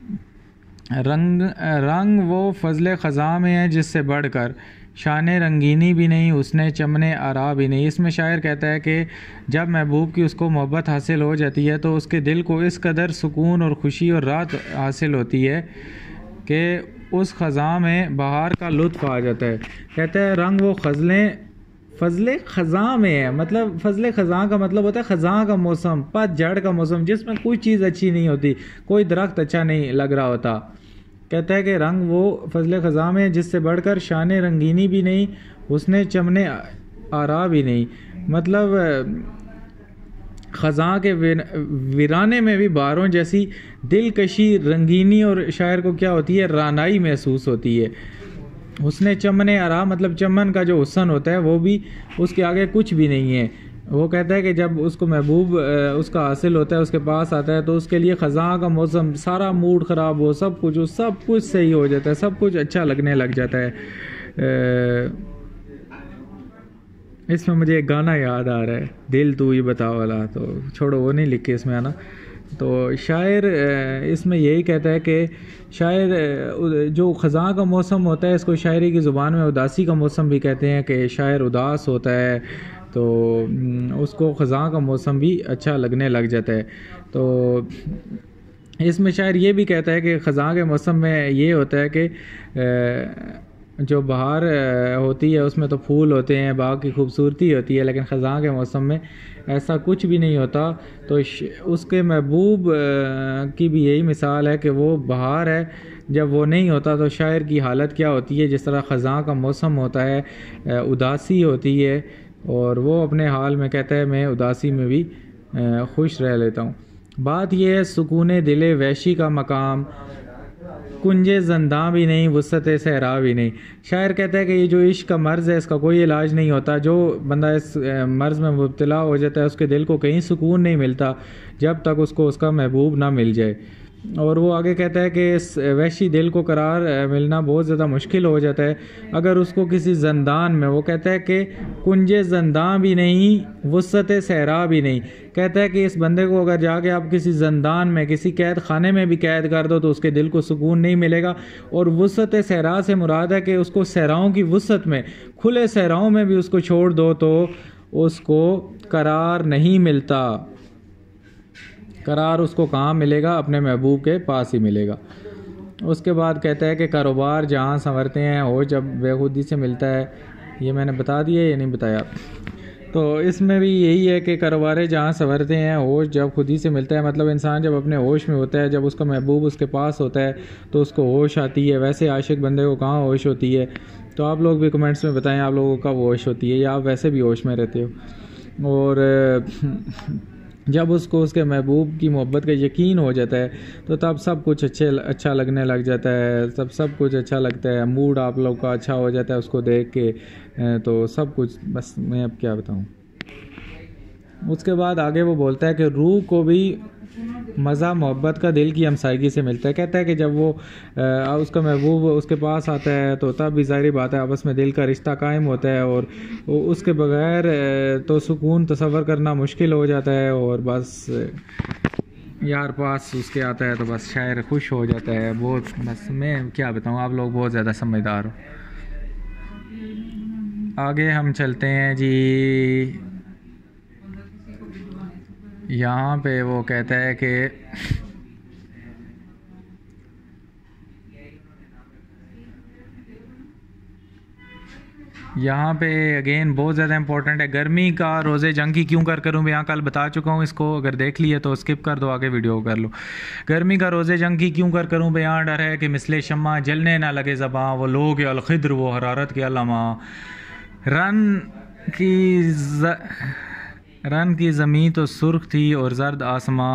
रंग वो फजल ख़ज़ां में है जिससे बढ़कर शान रंगीनी भी नहीं, उसने चमने आरा भी नहीं। इसमें शायर कहता है कि जब महबूब की उसको मोहब्बत हासिल हो जाती है तो उसके दिल को इस कदर सुकून और ख़ुशी और राहत हासिल होती है कि उस ख़ज़ां में बहार का लुत्फ़ आ जाता है। कहता है रंग वो फजल ख़ज़ां में है, मतलब फजल ख़ज़ां का मतलब होता है ख़ज़ां का मौसम, पतझड़ का मौसम, जिसमें कोई चीज़ अच्छी नहीं होती, कोई दरख्त अच्छा नहीं लग रहा होता। कहता है कि रंग वो फजल ख़ज़ां में जिससे बढ़कर शान रंगीनी भी नहीं, उसने चमने आरा भी नहीं। मतलब ख़ज़ां के वीराने में भी बारों जैसी दिलकशी, रंगीनी और शायर को क्या होती है, रानाई महसूस होती है। उसने चमने आरा मतलब चमन का जो हुस्न होता है वो भी उसके आगे कुछ भी नहीं है। वो कहता है कि जब उसको महबूब उसका हासिल होता है, उसके पास आता है, तो उसके लिए ख़ज़ां का मौसम, सारा मूड ख़राब हो, सब कुछ सही हो जाता है, सब कुछ अच्छा लगने लग जाता है। इसमें मुझे एक गाना याद आ रहा है, दिल तू ही बता वाला, तो छोड़ो वो नहीं लिख के इसमें आना। तो शायर इसमें यही कहता है कि शायर जो ख़ज़ां का मौसम होता है, इसको शायरी की ज़ुबान में उदासी का मौसम भी कहते हैं कि शायर उदास होता है तो उसको ख़ज़ां का मौसम भी अच्छा लगने लग जाता है। तो इसमें शायर ये भी कहता है कि ख़ज़ां के मौसम में ये होता है कि जो बहार होती है उसमें तो फूल होते हैं, बाग की खूबसूरती होती है, लेकिन ख़ज़ां के मौसम में ऐसा कुछ भी नहीं होता। तो उसके महबूब की भी यही मिसाल है कि वो बहार है, जब वो नहीं होता तो शायर की हालत क्या होती है, जिस तरह ख़ज़ां का मौसम होता है, उदासी होती है, और वो अपने हाल में कहता है मैं उदासी में भी खुश रह लेता हूँ। बात यह है सुकून दिले वैशी का मकाम, कुंजे ज़ंदा भी नहीं, वुस्सत सहरा भी नहीं। शायर कहता है कि ये जो इश्क का मर्ज़ है इसका कोई इलाज नहीं होता। जो बंदा इस मर्ज़ में मुब्तला हो जाता है उसके दिल को कहीं सुकून नहीं मिलता जब तक उसको उसका महबूब ना मिल जाए। और वो आगे कहता है कि इस वैशी दिल को करार मिलना बहुत ज़्यादा मुश्किल हो जाता है अगर उसको किसी ज़ंदान में, वो कहता है कि कुंजे ज़ंदा भी नहीं, वुस्सत सहरा भी नहीं। कहता है कि इस बंदे को अगर जाके आप किसी ज़ंदान में, किसी कैद खाने में भी कैद कर दो तो उसके दिल को सुकून नहीं मिलेगा। और वुस्सत सहरा से मुराद है कि उसको सहराओं की वुस्सत में, खुले सहराओं में भी उसको छोड़ दो तो उसको करार नहीं मिलता। करार उसको कहाँ मिलेगा, अपने महबूब के पास ही मिलेगा। उसके बाद कहता है कि कारोबार जहाँ संवरते हैं हो जब बेखुदी से मिलता है। ये मैंने बता दिया या नहीं बताया? तो इसमें भी यही है कि कारोबार जहाँ संवरते हैं होश जब खुदी से मिलता है, मतलब इंसान जब अपने होश में होता है, जब उसका महबूब उसके पास होता है तो उसको होश आती है। वैसे आशिक बंदे को कहाँ होश होती है? तो आप लोग भी कमेंट्स में बताएं आप लोगों को कब होश होती है, या आप वैसे भी होश में रहते हो। और जब उसको उसके महबूब की मोहब्बत का यकीन हो जाता है तो तब सब कुछ अच्छा लगने लग जाता है, सब कुछ अच्छा लगता है, मूड आप लोग का अच्छा हो जाता है उसको देख के। तो सब कुछ, बस मैं अब क्या बताऊं। उसके बाद आगे वो बोलता है कि रूह को भी मज़ा मोहब्बत का दिल की हमसायगी से मिलता है। कहता है कि जब वो उसका महबूब उसके पास आता है तो तब भी ज़ाहिर बात है आपस में दिल का रिश्ता कायम होता है, और उसके बगैर तो सुकून तसव्वुर करना मुश्किल हो जाता है। और बस यार पास उसके आता है तो बस शायर खुश हो जाता है बहुत। बस मैं क्या बताऊँ, आप लोग बहुत ज़्यादा समझदार हो। आगे हम चलते हैं जी। यहाँ पे वो कहता है कि यहाँ पे अगेन बहुत ज़्यादा इंपॉर्टेंट है, गर्मी का रोज़े जंग की क्यों कर करूँ मैं यहाँ कल बता चुका हूँ, इसको अगर देख लिए तो स्किप कर दो, आगे वीडियो कर लो। गर्मी का रोज़े जंग की क्यों कर करूँ मैं, यहाँ डर है कि मिसले शम्मा जलने ना लगे ज़बां, वो लोग अलखिद्र वो हरारत के अलामा, रन की ज़मीं तो सुर्ख थी और जर्द आसमां,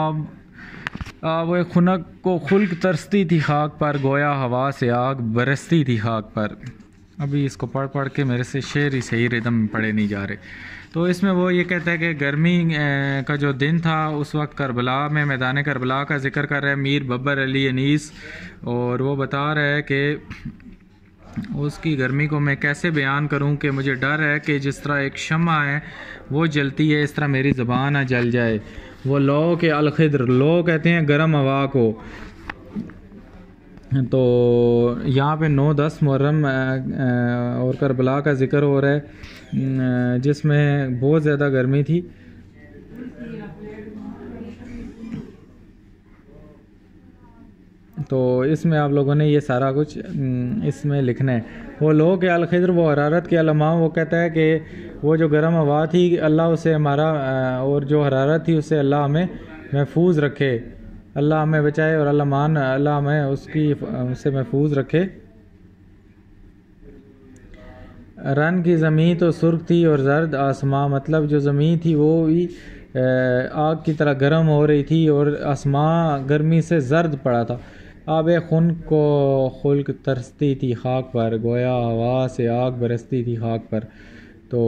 वो खुनक को खुल्क तरसती थी खाक पर, गोया हवा से आग बरसती थी खाक पर। अभी इसको पढ़ पढ़ के मेरे से शेर ही सही रिदम में पढ़े नहीं जा रहे। तो इसमें वो ये कहता है कि गर्मी का जो दिन था उस वक्त करबला में, मैदान करबला का जिक्र कर रहा है मीर बब्बर अली अनीस, और वो बता रहा है कि उसकी गर्मी को मैं कैसे बयान करूं कि मुझे डर है कि जिस तरह एक शम्मा है वो जलती है, इस तरह मेरी ज़बान ना जल जाए। वो लो के अलखिद्र, लो कहते हैं गर्म हवा को। तो यहाँ पे 9-10 मुहर्रम और करबला का ज़िक्र हो रहा है जिसमें बहुत ज़्यादा गर्मी थी। तो इसमें आप लोगों ने ये सारा कुछ इसमें लिखना है। वो लोग के अलखिद्र वो हरारत के अलामा, वो कहता है कि वो जो गर्म हवा थी अल्लाह उसे हमारा, और जो हरारत थी उससे अल्लाह हमें महफूज रखे, अल्लाह हमें बचाए और अल्लाह हमें उससे महफूज रखे। रन की ज़मीन तो सुर्ख थी और जर्द आसमां, मतलब जो ज़मीन थी वो भी आग की तरह गर्म हो रही थी और आसमां गर्मी से जर्द पड़ा था। आब खून को खुल्क तरसती थी खाक पर, गोया हवा से आग बरसती थी खाक पर। तो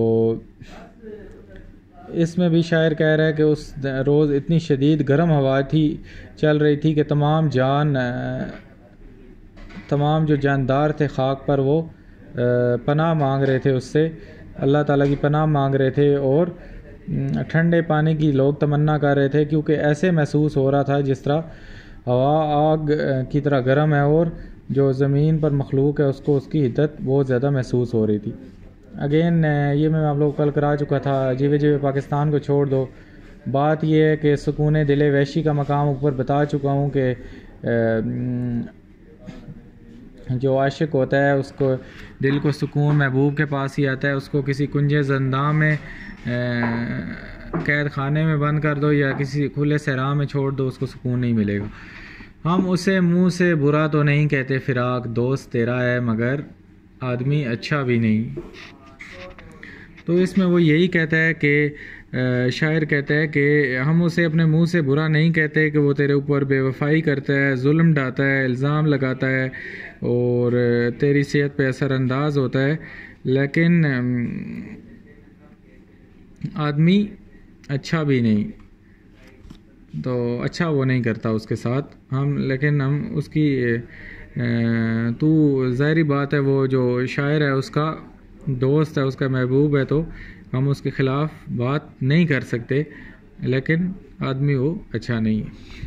इसमें भी शायर कह रहा है कि उस रोज़ इतनी शदीद गर्म हवा थी, चल रही थी कि तमाम जो जानदार थे खाक पर वो पनाह मांग रहे थे, उससे अल्लाह ताला की पनाह मांग रहे थे, और ठंडे पानी की लोग तमन्ना कर रहे थे, क्योंकि ऐसे महसूस हो रहा था जिस तरह हवा आग की तरह गर्म है और जो ज़मीन पर मखलूक है उसको उसकी हिद्दत बहुत ज़्यादा महसूस हो रही थी। अगेन ये मैं आप लोग कल करा चुका था, जीवे जीवे पाकिस्तान को छोड़ दो। बात यह है कि सुकून दिल वैशी का मकाम ऊपर बता चुका हूँ कि जो आशिक होता है उसको दिल को सुकून महबूब के पास ही आता है। उसको किसी कुंजे ज़ंदा में कैद खाने में बंद कर दो या किसी खुले सहरा में छोड़ दो, उसको सुकून नहीं मिलेगा। हम उसे मुंह से बुरा तो नहीं कहते फिराक, दोस्त तेरा है मगर आदमी अच्छा भी नहीं। तो इसमें वो यही कहता है कि शायर कहता है कि हम उसे अपने मुंह से बुरा नहीं कहते कि वो तेरे ऊपर बेवफाई करता है, जुल्म ढाता है, इल्ज़ाम लगाता है और तेरी सेहत पे असरअंदाज होता है, लेकिन आदमी अच्छा भी नहीं। तो अच्छा वो नहीं करता उसके साथ लेकिन हम उसकी तू ज़ाहिरी बात है वो जो शायर है उसका दोस्त है, उसका महबूब है, तो हम उसके ख़िलाफ़ बात नहीं कर सकते, लेकिन आदमी वो अच्छा नहीं है।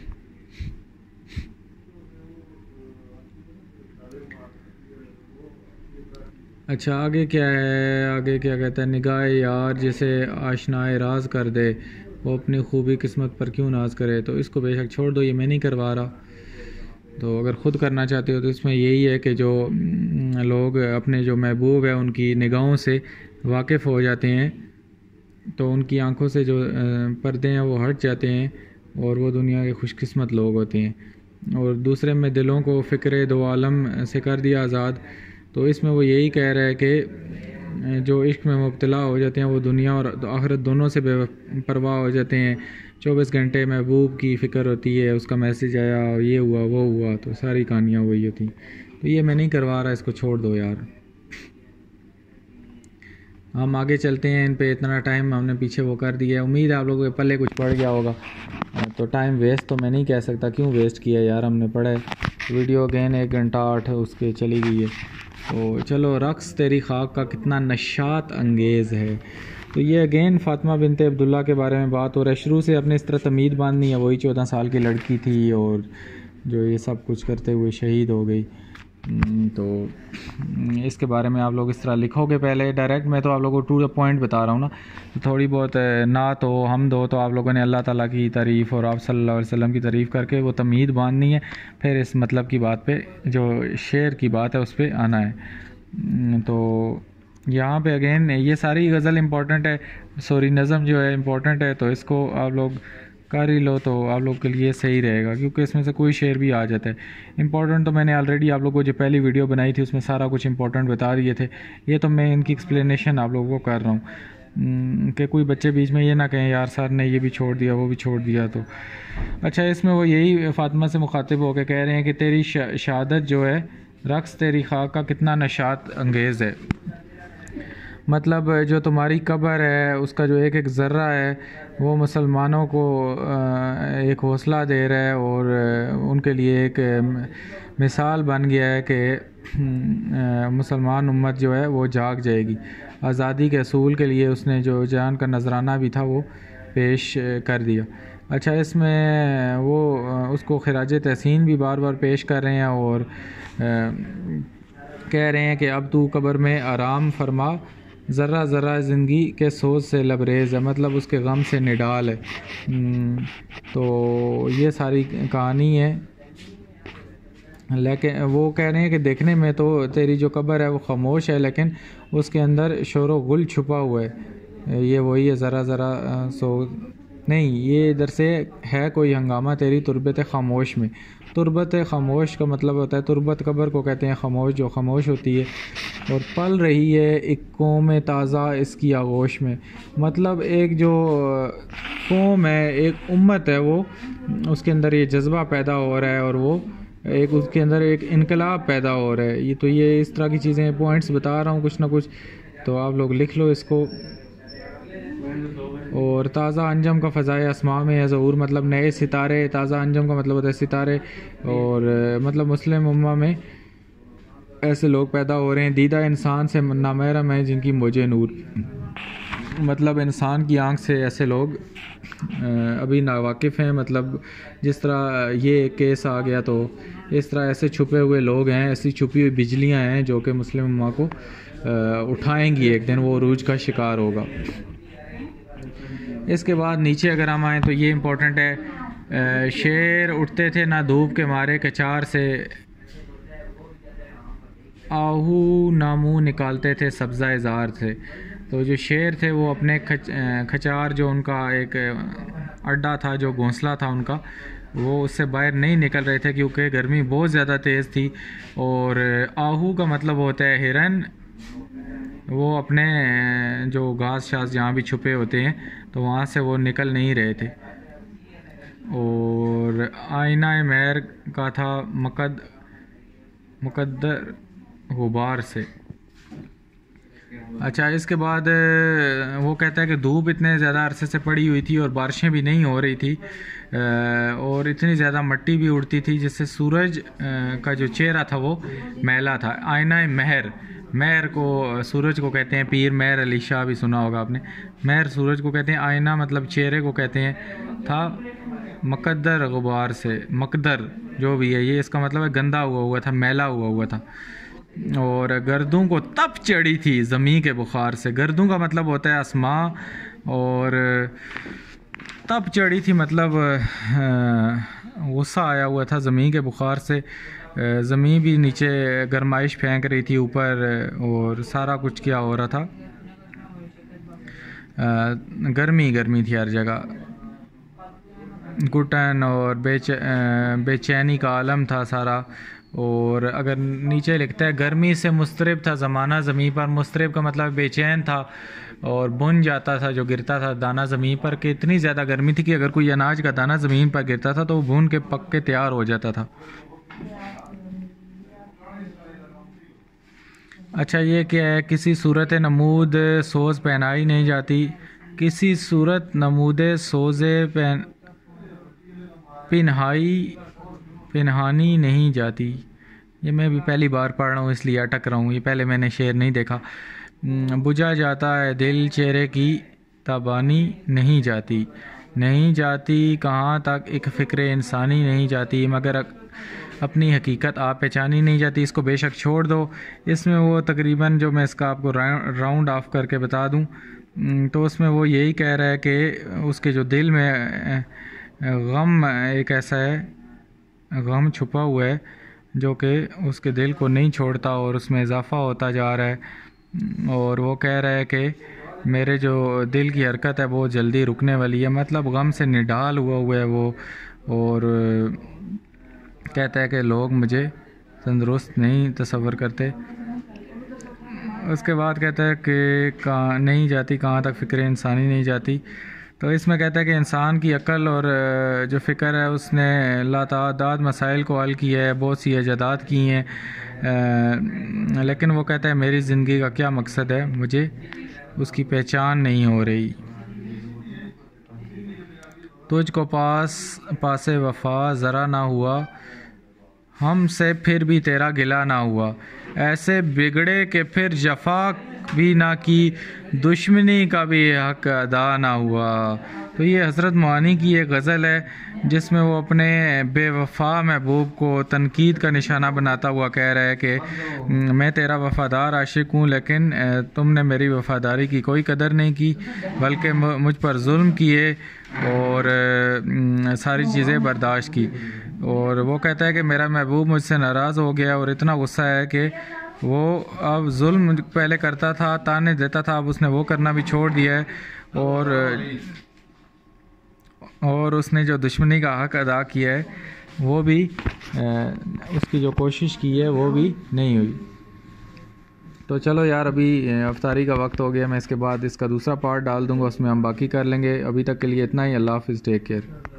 अच्छा आगे क्या है, आगे क्या कहता है, निगाह यार जिसे आशनाए राज कर दे वो अपनी खूबी किस्मत पर क्यों नाज करे। तो इसको बेशक छोड़ दो, ये मैं नहीं करवा रहा। तो अगर ख़ुद करना चाहते हो तो इसमें यही है कि जो लोग अपने जो महबूब है उनकी निगाहों से वाकिफ़ हो जाते हैं तो उनकी आंखों से जो पर्दे हैं वो हट जाते हैं और वो दुनिया के खुशकिस्मत लोग होते हैं। और दूसरे में दिलों को फ़िक्र दो आलम से कर दिया आज़ाद। तो इसमें वो यही कह रहा है कि जो इश्क में मुब्तला हो जाते हैं वो दुनिया और आखिरत दोनों से बेपरवाह हो जाते हैं। 24 घंटे महबूब की फ़िक्र होती है, उसका मैसेज आया, ये हुआ वो हुआ, तो सारी कहानियाँ वही होती। तो ये मैं नहीं करवा रहा, इसको छोड़ दो यार। हम आगे चलते हैं, इन पे इतना टाइम हमने पीछे वो कर दिया है। उम्मीद है आप लोगों के पल्ले कुछ पड़ गया होगा। तो टाइम वेस्ट तो मैं नहीं कह सकता, क्यों वेस्ट किया यार, हमने पढ़ा है। वीडियो अगेन 1 घंटा 8 उसके चली गई है। तो चलो, रक्स तेरी खाक का कितना नशात अंगेज़ है। तो ये अगेन फ़ातिमा बिनते अब्दुल्ला के बारे में बात हो रहा है। शुरू से अपने इस तरह तमीद बांधनी है, वही 14 साल की लड़की थी और जो ये सब कुछ करते हुए शहीद हो गई। तो इसके बारे में आप लोग इस तरह लिखोगे पहले डायरेक्ट। मैं तो आप लोगों को टू द पॉइंट बता रहा हूँ ना, थोड़ी बहुत नात हो हमद हो तो आप लोगों ने अल्लाह ताला की तारीफ़ और आप सल्लल्लाहु अलैहि वसल्लम की तारीफ़ करके वो तमीद बांधनी है, फिर इस मतलब की बात पे जो शेर की बात है उस पर आना है। तो यहाँ पे अगेन ये सारी गज़ल इम्पॉर्टेंट है, सॉरी नज़म जो है इम्पॉर्टेंट है, तो इसको आप लोग कर ही लो तो आप लोग के लिए सही रहेगा, क्योंकि इसमें से कोई शेर भी आ जाता है। इंपॉर्टेंट तो मैंने ऑलरेडी आप लोगों को जो पहली वीडियो बनाई थी उसमें सारा कुछ इंपॉर्टेंट बता दिए थे, ये तो मैं इनकी एक्सप्लेनेशन आप लोगों को कर रहा हूँ कि कोई बच्चे बीच में ये ना कहें यार सर ने ये भी छोड़ दिया वो भी छोड़ दिया। तो अच्छा, इसमें वो यही फ़ातिमा से मुखातिब होकर कह रहे हैं कि तेरी शहादत जो है रक्स तेरी खाक का कितना नशात अंगेज़ है। मतलब जो तुम्हारी कब्र है उसका जो एक एक ज़र्रा है वो मुसलमानों को एक हौसला दे रहा है और उनके लिए एक मिसाल बन गया है कि मुसलमान उम्मत जो है वो जाग जाएगी। आज़ादी के असूल के लिए उसने जो जान का नजराना भी था वो पेश कर दिया। अच्छा, इसमें वो उसको खिराज तहसीन भी बार बार पेश कर रहे हैं और कह रहे हैं कि अब तू कब्र में आराम फरमा, ज़र्रा ज़र्रा ज़िंदगी के सोच से लबरेज़ है, मतलब उसके गम से निडाल है। तो ये सारी कहानी है। लेकिन वो कह रहे हैं कि देखने में तो तेरी जो कब्र है वो खामोश है, लेकिन उसके अंदर शोर व गुल छुपा हुआ है। ये वही है ज़रा ज़रा सो नहीं, ये इधर से है कोई हंगामा तेरी तुरबत खामोश में। तुरबत खामोश का मतलब होता है, तुरबत कब्र को कहते हैं खामोश, जो खामोश होती है और पल रही है एक कौम ताज़ा इसकी आगोश में। मतलब एक जो कौम है, एक उम्मत है, वो उसके अंदर ये जज्बा पैदा हो रहा है और वो एक उसके अंदर एक इनकलाब पैदा हो रहा है। ये तो ये इस तरह की चीज़ें पॉइंट्स बता रहा हूँ कुछ ना कुछ, तो आप लोग लिख लो इसको। और ताज़ा अंजम का फ़ज़ाए अस्मा में है ज़हूर, मतलब नए सितारे। ताज़ा अंजम का मतलब होता है सितारे, और मतलब मुस्लिम उम्मा में ऐसे लोग पैदा हो रहे हैं। दीदा इंसान से नामहरम है जिनकी मौजे नूर, मतलब इंसान की आंख से ऐसे लोग अभी नावाकिफ़ हैं। मतलब जिस तरह ये केस आ गया तो इस तरह ऐसे छुपे हुए लोग हैं, ऐसी छुपी हुई बिजलियां हैं जो कि मुस्लिम उम्मा को उठाएंगी, एक दिन वो उरूज का शिकार होगा। इसके बाद नीचे अगर हम आएँ तो ये इम्पोर्टेंट है, शेर उठते थे ना धूप के मारे कचार से, आहू नामू निकालते थे सब्ज़ा ज़ार थे। तो जो शेर थे वो अपने खचार जो उनका एक अड्डा था, जो घोंसला था उनका, वो उससे बाहर नहीं निकल रहे थे क्योंकि गर्मी बहुत ज़्यादा तेज़ थी। और आहू का मतलब होता है हिरन, वो अपने जो घास शास जहाँ भी छुपे होते हैं तो वहाँ से वो निकल नहीं रहे थे। और आईना महर का था मुकद्दर गुबार से। अच्छा, इसके बाद वो कहता है कि धूप इतने ज़्यादा अरसे से पड़ी हुई थी और बारिशें भी नहीं हो रही थी, और इतनी ज़्यादा मिट्टी भी उड़ती थी जिससे सूरज का जो चेहरा था वो मैला था। आईना महर, महर को सूरज को कहते हैं, पीर महर अली शाह भी सुना होगा आपने। महर सूरज को कहते हैं, आईना मतलब चेहरे को कहते हैं, था मुकद्दर गुबार से। मकदर जो भी है ये इसका मतलब है गंदा हुआ था, मैला हुआ था। और गर्दों को तप चढ़ी थी ज़मी के बुखार से। गर्दों का मतलब होता है आसमां, और तप चढ़ी थी मतलब गुस्सा आया हुआ था ज़मी के बुखार से। ज़मी भी नीचे गरमाइश फेंक रही थी ऊपर, और सारा कुछ क्या हो रहा था, गर्मी गर्मी थी हर जगह। घुटन और बेचैनी का आलम था सारा। और अगर नीचे लिखता है गर्मी से मुस्तरिब था ज़माना ज़मीन पर, मुस्तरिब का मतलब बेचैन था और बुन जाता था जो गिरता था दाना ज़मीन पर, कि इतनी ज़्यादा गर्मी थी कि अगर कोई अनाज का दाना ज़मीन पर गिरता था तो वो भून के पक के तैयार हो जाता था। अच्छा, ये क्या है, किसी सूरत नमूद सोज पहनाई नहीं जाती, किसी सूरत नमूद सोज़े पिनहानी नहीं जाती। ये मैं भी पहली बार पढ़ रहा हूँ इसलिए अटक रहा हूँ, ये पहले मैंने शेर नहीं देखा। बुझा जाता है दिल चेहरे की ताबानी नहीं जाती। नहीं जाती कहाँ तक एक फ़िक्र इंसानी नहीं जाती, मगर अपनी हकीकत आप पहचानी नहीं जाती। इसको बेशक छोड़ दो। इसमें वो तकरीबन जो मैं इसका आपको राउंड ऑफ करके बता दूं, तो उसमें वो यही कह रहा है कि उसके जो दिल में गम एक ऐसा है, गम छुपा हुआ है जो कि उसके दिल को नहीं छोड़ता और उसमें इजाफ़ा होता जा रहा है। और वो कह रहा है कि मेरे जो दिल की हरकत है वो जल्दी रुकने वाली है, मतलब गम से निढाल हुआ है वो। और कहता है कि लोग मुझे तंदुरुस्त नहीं तस्वर करते। उसके बाद कहता है कि कहाँ नहीं जाती कहाँ तक फ़िक्र इंसानी नहीं जाती। तो इसमें कहता है कि इंसान की अक्ल और जो फ़िक्र है उसने लातादाद मसाइल को हल किया है, बहुत सी ईजादात की हैं, लेकिन वो कहता है मेरी ज़िंदगी का क्या मकसद है, मुझे उसकी पहचान नहीं हो रही। तुझको पासे वफा ज़रा ना हुआ, हमसे फिर भी तेरा गिला ना हुआ, ऐसे बिगड़े कि फिर जफा भी ना की, दुश्मनी का भी हक अदा ना हुआ। तो ये हज़रत मुआनी की एक गज़ल है जिसमें वो अपने बेवफा महबूब को तनकीद का निशाना बनाता हुआ कह रहा है कि मैं तेरा वफ़ादार आशिक हूँ, लेकिन तुमने मेरी वफ़ादारी की कोई कदर नहीं की, बल्कि मुझ पर जुल्म किए और सारी चीज़ें बर्दाश्त की। और वो कहता है कि मेरा महबूब मुझसे नाराज़ हो गया और इतना गुस्सा है कि वो अब जुल्म पहले करता था, ताने देता था, अब उसने वो करना भी छोड़ दिया है। और उसने जो दुश्मनी का हक अदा किया है वो भी उसकी जो कोशिश की है वो भी नहीं हुई। तो चलो यार, अभी अफ्तारी का वक्त हो गया, मैं इसके बाद इसका दूसरा पार्ट डाल दूँगा, उसमें हम बाकी कर लेंगे। अभी तक के लिए इतना ही। अल्लाह हाफ़िज़, टेक केयर।